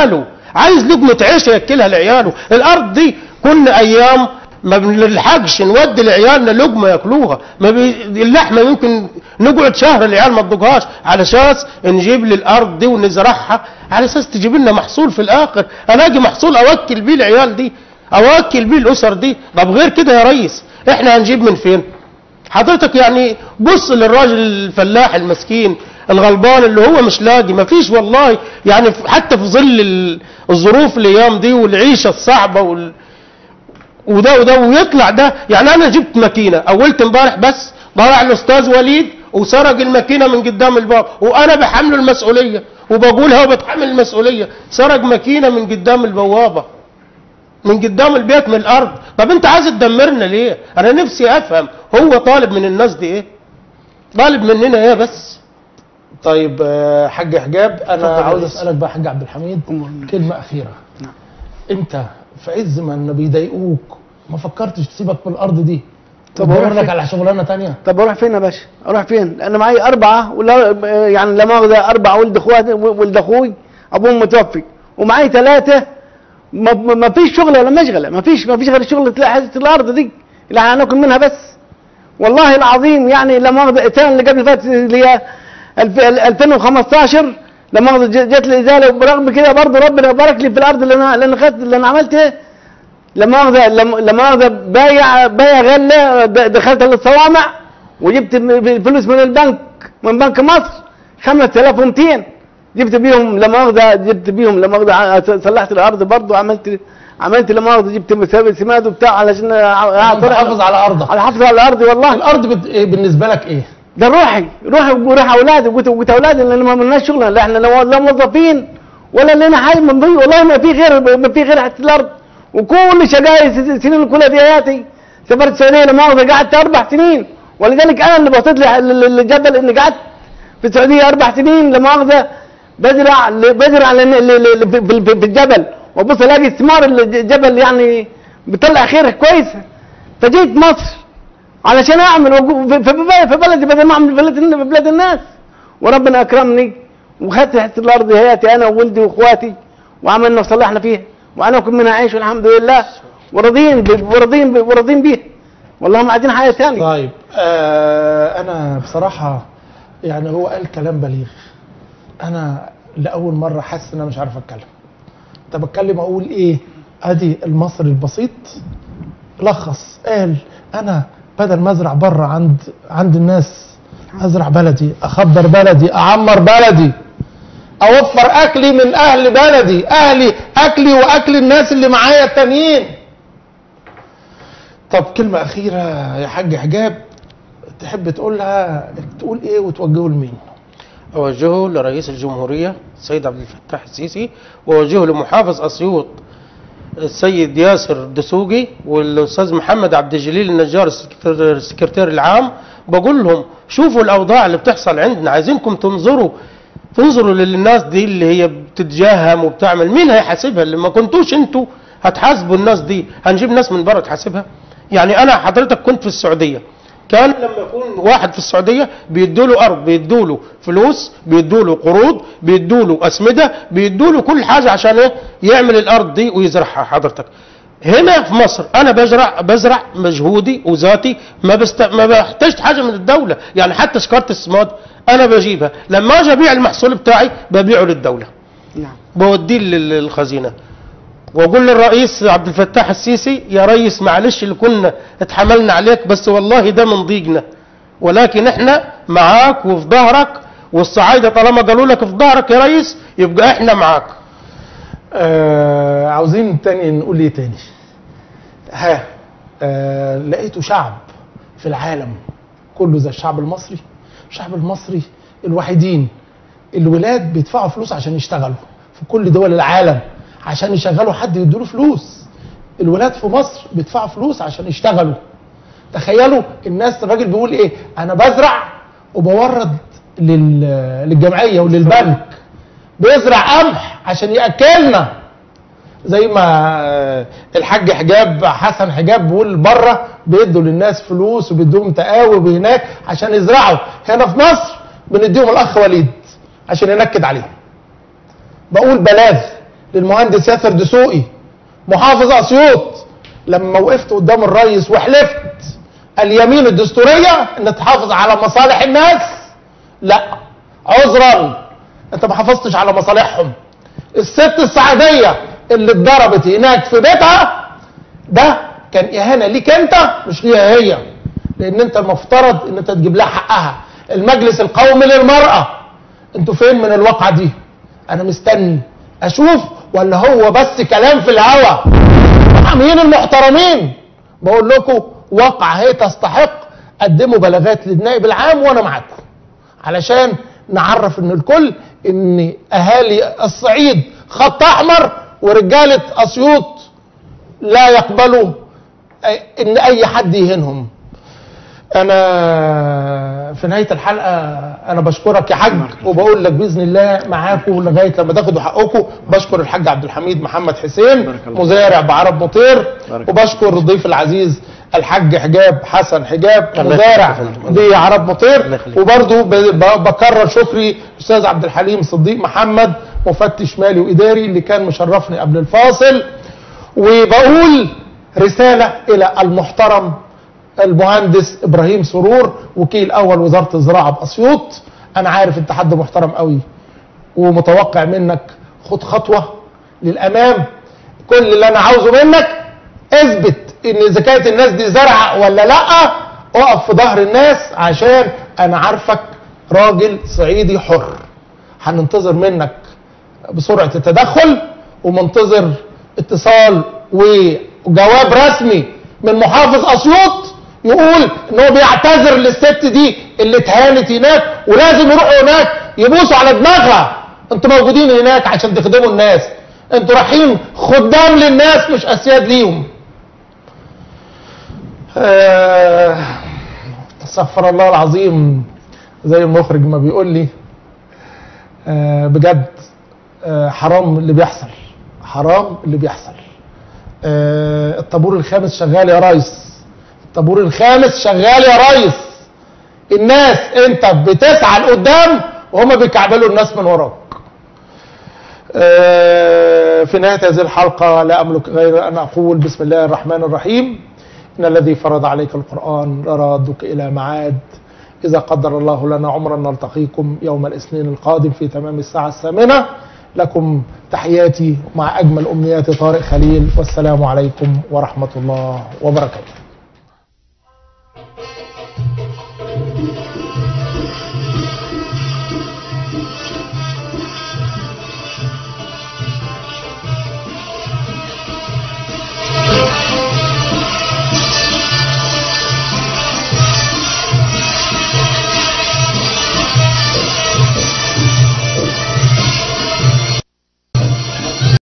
عايز لقمه عيش ياكلها لعياله. الارض دي كل ايام ما بنلحقش نودي لعيالنا لقمه ياكلوها، اللحمه يمكن نقعد شهر العيال ما تدوقهاش، على اساس نجيب لي الارض دي ونزرعها على اساس تجيب لنا محصول في الاخر، الاقي محصول اوكل بيه العيال دي، اوكل بيه الاسر دي. طب غير كده يا ريس احنا هنجيب من فين؟ حضرتك يعني بص للراجل الفلاح المسكين الغلبان اللي هو مش لاقي، ما فيش والله يعني حتى في ظل الظروف الايام دي والعيشه الصعبه وده ويطلع ده. يعني انا جبت ماكينه اولت امبارح بس طلع الاستاذ وليد وسرق الماكينه من قدام الباب، وانا بحمله المسؤوليه وبقولها وبتحمل المسؤوليه، سرق ماكينه من قدام البوابه من قدام البيت من الارض. طب انت عايز تدمرنا ليه؟ انا نفسي افهم هو طالب من الناس دي ايه؟ طالب مننا ايه بس؟ طيب حاج حجاب، انا عاوز اسالك بقى حاج عبد الحميد كلمه اخيره. نعم. انت في عز ما انه بيضايقوك ما فكرتش تسيبك من الارض دي؟ طب اروح لك على شغلانه ثانيه؟ طب اروح فين يا باشا؟ اروح فين؟ انا معي 4 ولا يعني لا مؤاخذه 4 ولد اخوي ابوهم متوفي، ومعي 3 ما فيش شغل ولا مشغله، ما فيش غير شغله حته الارض دي اللي هناكل منها بس. والله العظيم يعني لا مؤاخذه السنه اللي قبل فاتت اللي هي 2015 لا مؤاخذه جت لي ازاله، وبرغم كده برضه ربنا بارك لي في الارض اللي انا عملتها. لا مؤاخذه بايع غله دخلت للصوامع وجبت فلوس من بنك مصر 5200 جبت بيهم صلحت الارض برضه، عملت لا مؤاخذه جبت سماد وبتاع علشان احافظ على ارضك. احافظ على ارضي والله. الارض بالنسبه لك ايه؟ ده روحي اولادي، وقلت اولادي لان ما عملناش شغل، لا احنا لا موظفين ولا لنا حاجه من ضي، والله ما في غير حته الارض. وكل شقايا سنين كلها دي حياتي سافرت السعوديه لا مؤاخذه قعدت 4 سنين، ولذلك انا اللي بصيت للجبل اني قعدت في السعوديه 4 سنين لا مؤاخذه بزرع في الجبل، وابص الاقي ثمار الجبل يعني بيطلع خير كويس. فجيت مصر علشان اعمل في بلدي بدل ما اعمل في بلاد الناس، وربنا اكرمني وخدت حته الارض هياتي انا وولدي واخواتي وعملنا وصلحنا فيها، وانا اكل منها عيش والحمد لله، وراضين بيها والله ما عايزين حاجه ثانيه. طيب انا بصراحه يعني هو قال كلام بليغ، انا لاول مره حاسس ان انا مش عارف اتكلم. طب اتكلم اقول ايه؟ ادي المصري البسيط لخص قال انا بدل ما ازرع بره عند الناس ازرع بلدي، اخضر بلدي، اعمر بلدي، اوفر اكلي من اهل بلدي، اهلي اكلي واكل الناس اللي معايا التانيين. طب كلمه اخيره يا حاج حجاب تحب تقولها، تقول ايه وتوجهه لمين؟ اوجهه لرئيس الجمهوريه السيد عبد الفتاح السيسي، واوجهه لمحافظ اسيوط السيد ياسر دسوقي والاستاذ محمد عبد الجليل النجار السكرتير العام. بقول لهم شوفوا الاوضاع اللي بتحصل عندنا، عايزينكم تنظروا للناس دي اللي هي بتتجاهم وبتعمل، مين هيحاسبها؟ اللي ما كنتوش انتوا هتحاسبوا الناس دي، هنجيب ناس من بره تحاسبها؟ يعني انا حضرتك كنت في السعوديه، كان لما يكون واحد في السعوديه بيدوا له ارض، بيدوا له فلوس، بيدوا له قروض، بيدوا له اسمده، بيدوا له كل حاجه عشان ايه؟ يعمل الارض دي ويزرعها. حضرتك هنا في مصر انا بزرع مجهودي وذاتي، ما بحتاج حاجه من الدوله، يعني حتى شكاره السماد انا بجيبها، لما اجي ابيع المحصول بتاعي ببيعه للدوله. نعم. بوديه للخزينه. واقول للرئيس عبد الفتاح السيسي يا ريس معلش اللي كنا اتحملنا عليك، بس والله ده من ضيقنا، ولكن احنا معاك وفي ظهرك، والصعايده طالما قالوا لك في ظهرك يا ريس يبقى احنا معاك. عاوزين تاني نقول ايه تاني؟ لقيتوا شعب في العالم كله زي الشعب المصري. الشعب المصري الوحيدين الولاد بيدفعوا فلوس عشان يشتغلوا في كل دول العالم، عشان يشغلوا حد يديله فلوس. الولاد في مصر بيدفعوا فلوس عشان يشتغلوا. تخيلوا الناس، الراجل بيقول ايه؟ انا بزرع وبورد للجمعيه وللبنك، بيزرع قمح عشان ياكلنا. زي ما الحاج حجاب حسن حجاب بيقول بره بيدوا للناس فلوس وبيدوهم تقاوي هناك عشان يزرعوا، هنا في مصر بنديهم الاخ وليد عشان ينكد عليهم. بقول بلاغ للمهندس ياسر دسوقي محافظ اسيوط لما وقفت قدام الرئيس وحلفت اليمين الدستوريه ان تحافظ على مصالح الناس، لا عذرا انت ما حافظتش على مصالحهم. الست السعديه اللي اتضربت هناك في بيتها ده كان اهانه ليك انت مش ليها هي، لان انت المفترض ان انت تجيب لها حقها. المجلس القومي للمراه انتوا فين من الواقعه دي؟ انا مستني اشوف ولا هو بس كلام في الهوا؟ محاميين المحترمين بقول لكم واقعه هي تستحق. قدموا بلاغات للنائب العام وانا معاكم علشان نعرف ان الكل ان اهالي الصعيد خط احمر ورجاله اسيوط لا يقبلوا ان اي حد يهينهم. انا في نهايه الحلقه انا بشكرك يا حاج وبقول لك باذن الله معاكم لغايه لما تاخدوا حقكم. بشكر الحاج عبد الحميد محمد حسين مزارع بعرب مطير، وبشكر الضيف العزيز الحاج حجاب حسن حجاب مزارع بعرب مطير، وبرضه بكرر شكري استاذ عبد الحليم صديق محمد مفتش مالي واداري اللي كان مشرفني قبل الفاصل. وبقول رساله الى المحترم المهندس ابراهيم سرور وكيل اول وزاره الزراعه باسيوط، انا عارف انت حد محترم قوي ومتوقع منك خد خطوه للامام. كل اللي انا عاوزه منك اثبت ان اذا كانت الناس دي زرعه ولا لا، اقف في ظهر الناس عشان انا عارفك راجل صعيدي حر. هننتظر منك بسرعه التدخل ومنتظر اتصال وجواب رسمي من محافظ اسيوط يقول ان هو بيعتذر للست دي اللي اتهانت هناك، ولازم يروحوا هناك يبوسوا على دماغها. انتوا موجودين هناك عشان تخدموا الناس، انتوا رايحين خدام للناس مش اسياد ليهم. استغفر الله العظيم زي المخرج ما بيقول لي. بجد حرام اللي بيحصل، حرام اللي بيحصل. الطابور الخامس شغال يا ريس، الطابور الخامس شغال يا ريس. الناس انت بتسعى لقدام وهم بيكعبلوا الناس من وراك. في نهاية هذه الحلقة لا أملك غير أن أقول بسم الله الرحمن الرحيم. إن الذي فرض عليك القرآن لرادك إلى معاد. إذا قدر الله لنا عمرا نلتقيكم يوم الاثنين القادم في تمام الساعة 8. لكم تحياتي مع أجمل أمنيات طارق خليل، والسلام عليكم ورحمة الله وبركاته.